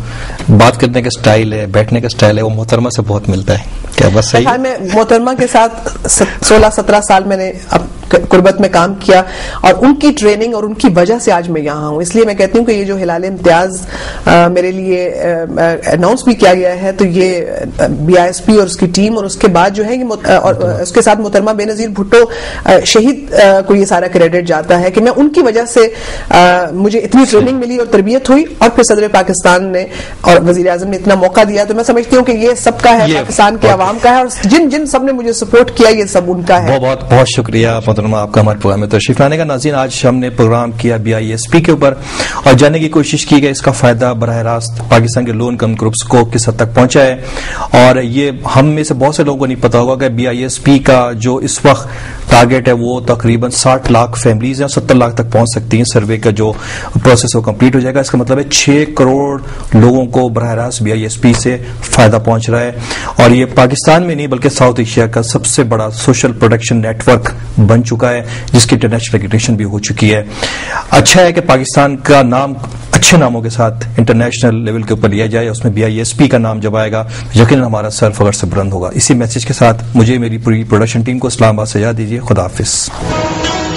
بات کرنے کا سٹائل ہے, بیٹھنے کا سٹائل ہے, وہ محترمہ سے بہت ملتا ہے. کیا بس صحیح؟ میں محترمہ کے ساتھ سولہ سترہ سال میں نے قربت میں کام کیا, اور ان کی ٹریننگ اور ان کی وجہ سے آج میں یہاں ہوں. اس لیے میں کہتی ہوں کہ یہ جو ہلال امتیاز میرے لیے اناؤنس بھی کیا گیا ہے, تو یہ بی آئی ایس پی اور اس کی ٹیم, اور اس کے بعد جو ہے اور اس کے ساتھ محترمہ بے نظیر بھٹو شہید کو یہ سارا کریڈٹ جاتا ہے کہ میں ان کی وجہ سے مجھے اتنی ٹریننگ ملی اور تربیت ہوئی, اور پھر صدر پاکستان نے اور وزیر اعظم نے اتنا موقع دیا. تو میں سمجھتی ہوں کہ یہ سب کا ہے, پاکستان کے عوام کا ہے, اور جن جن سب نے مجھے سپورٹ کیا یہ سب ان کا ہے. بہت بہت شکریہ محترمہ آپ کا ہمارے پروگرام میں تشریف لانے کا. ناظرین, آج ہم نے پروگرام کیا بی آئی ایس پی کے اوپر, اور جاننے کی کوشش کی کہ اس کا فائدہ براہ راست پاکستان کے لو انکم گروپس کو کس حد تک پہنچا ہے. اور یہ ہم میں سے بہت سے لوگوں کو نہیں پتا ہوگا کہ بی آئی ایس پی کا جو اس وقت ٹارگیٹ ہے وہ تقریباً ساٹھ لاکھ فیملیز ہیں, ستر لاکھ تک پہنچ سکتی ہیں. سروے کا جو پروسیس وہ کمپلیٹ ہو جائے گا, اس کا مطلب ہے چھ کروڑ لوگوں کو براہ راست بی آئی ایس پی سے فائدہ پہنچ رہا ہے. اور یہ پاکستان میں نہیں بلکہ ساؤتھ ایشیا کا سب سے بڑا سوشل پروٹیکشن نیٹ ورک بن چکا ہے, جس کی انٹرنیشنل ریکگنیشن بھی ہو چکی ہے. اچھا ہے کہ پاکستان کا نام اچھے ناموں کے ساتھ انٹرنیشنل لیول کے اوپر لیا جائے, اس میں بی آئی ایس پی کا نام جب آئے گا یقیناً ہمارا سر فخر سے بلند ہوگا. اسی میسج کے ساتھ مجھے میری پوری پروڈکشن ٹیم کو اسلام آباد سے اجازت دیجیے. خدا حافظ.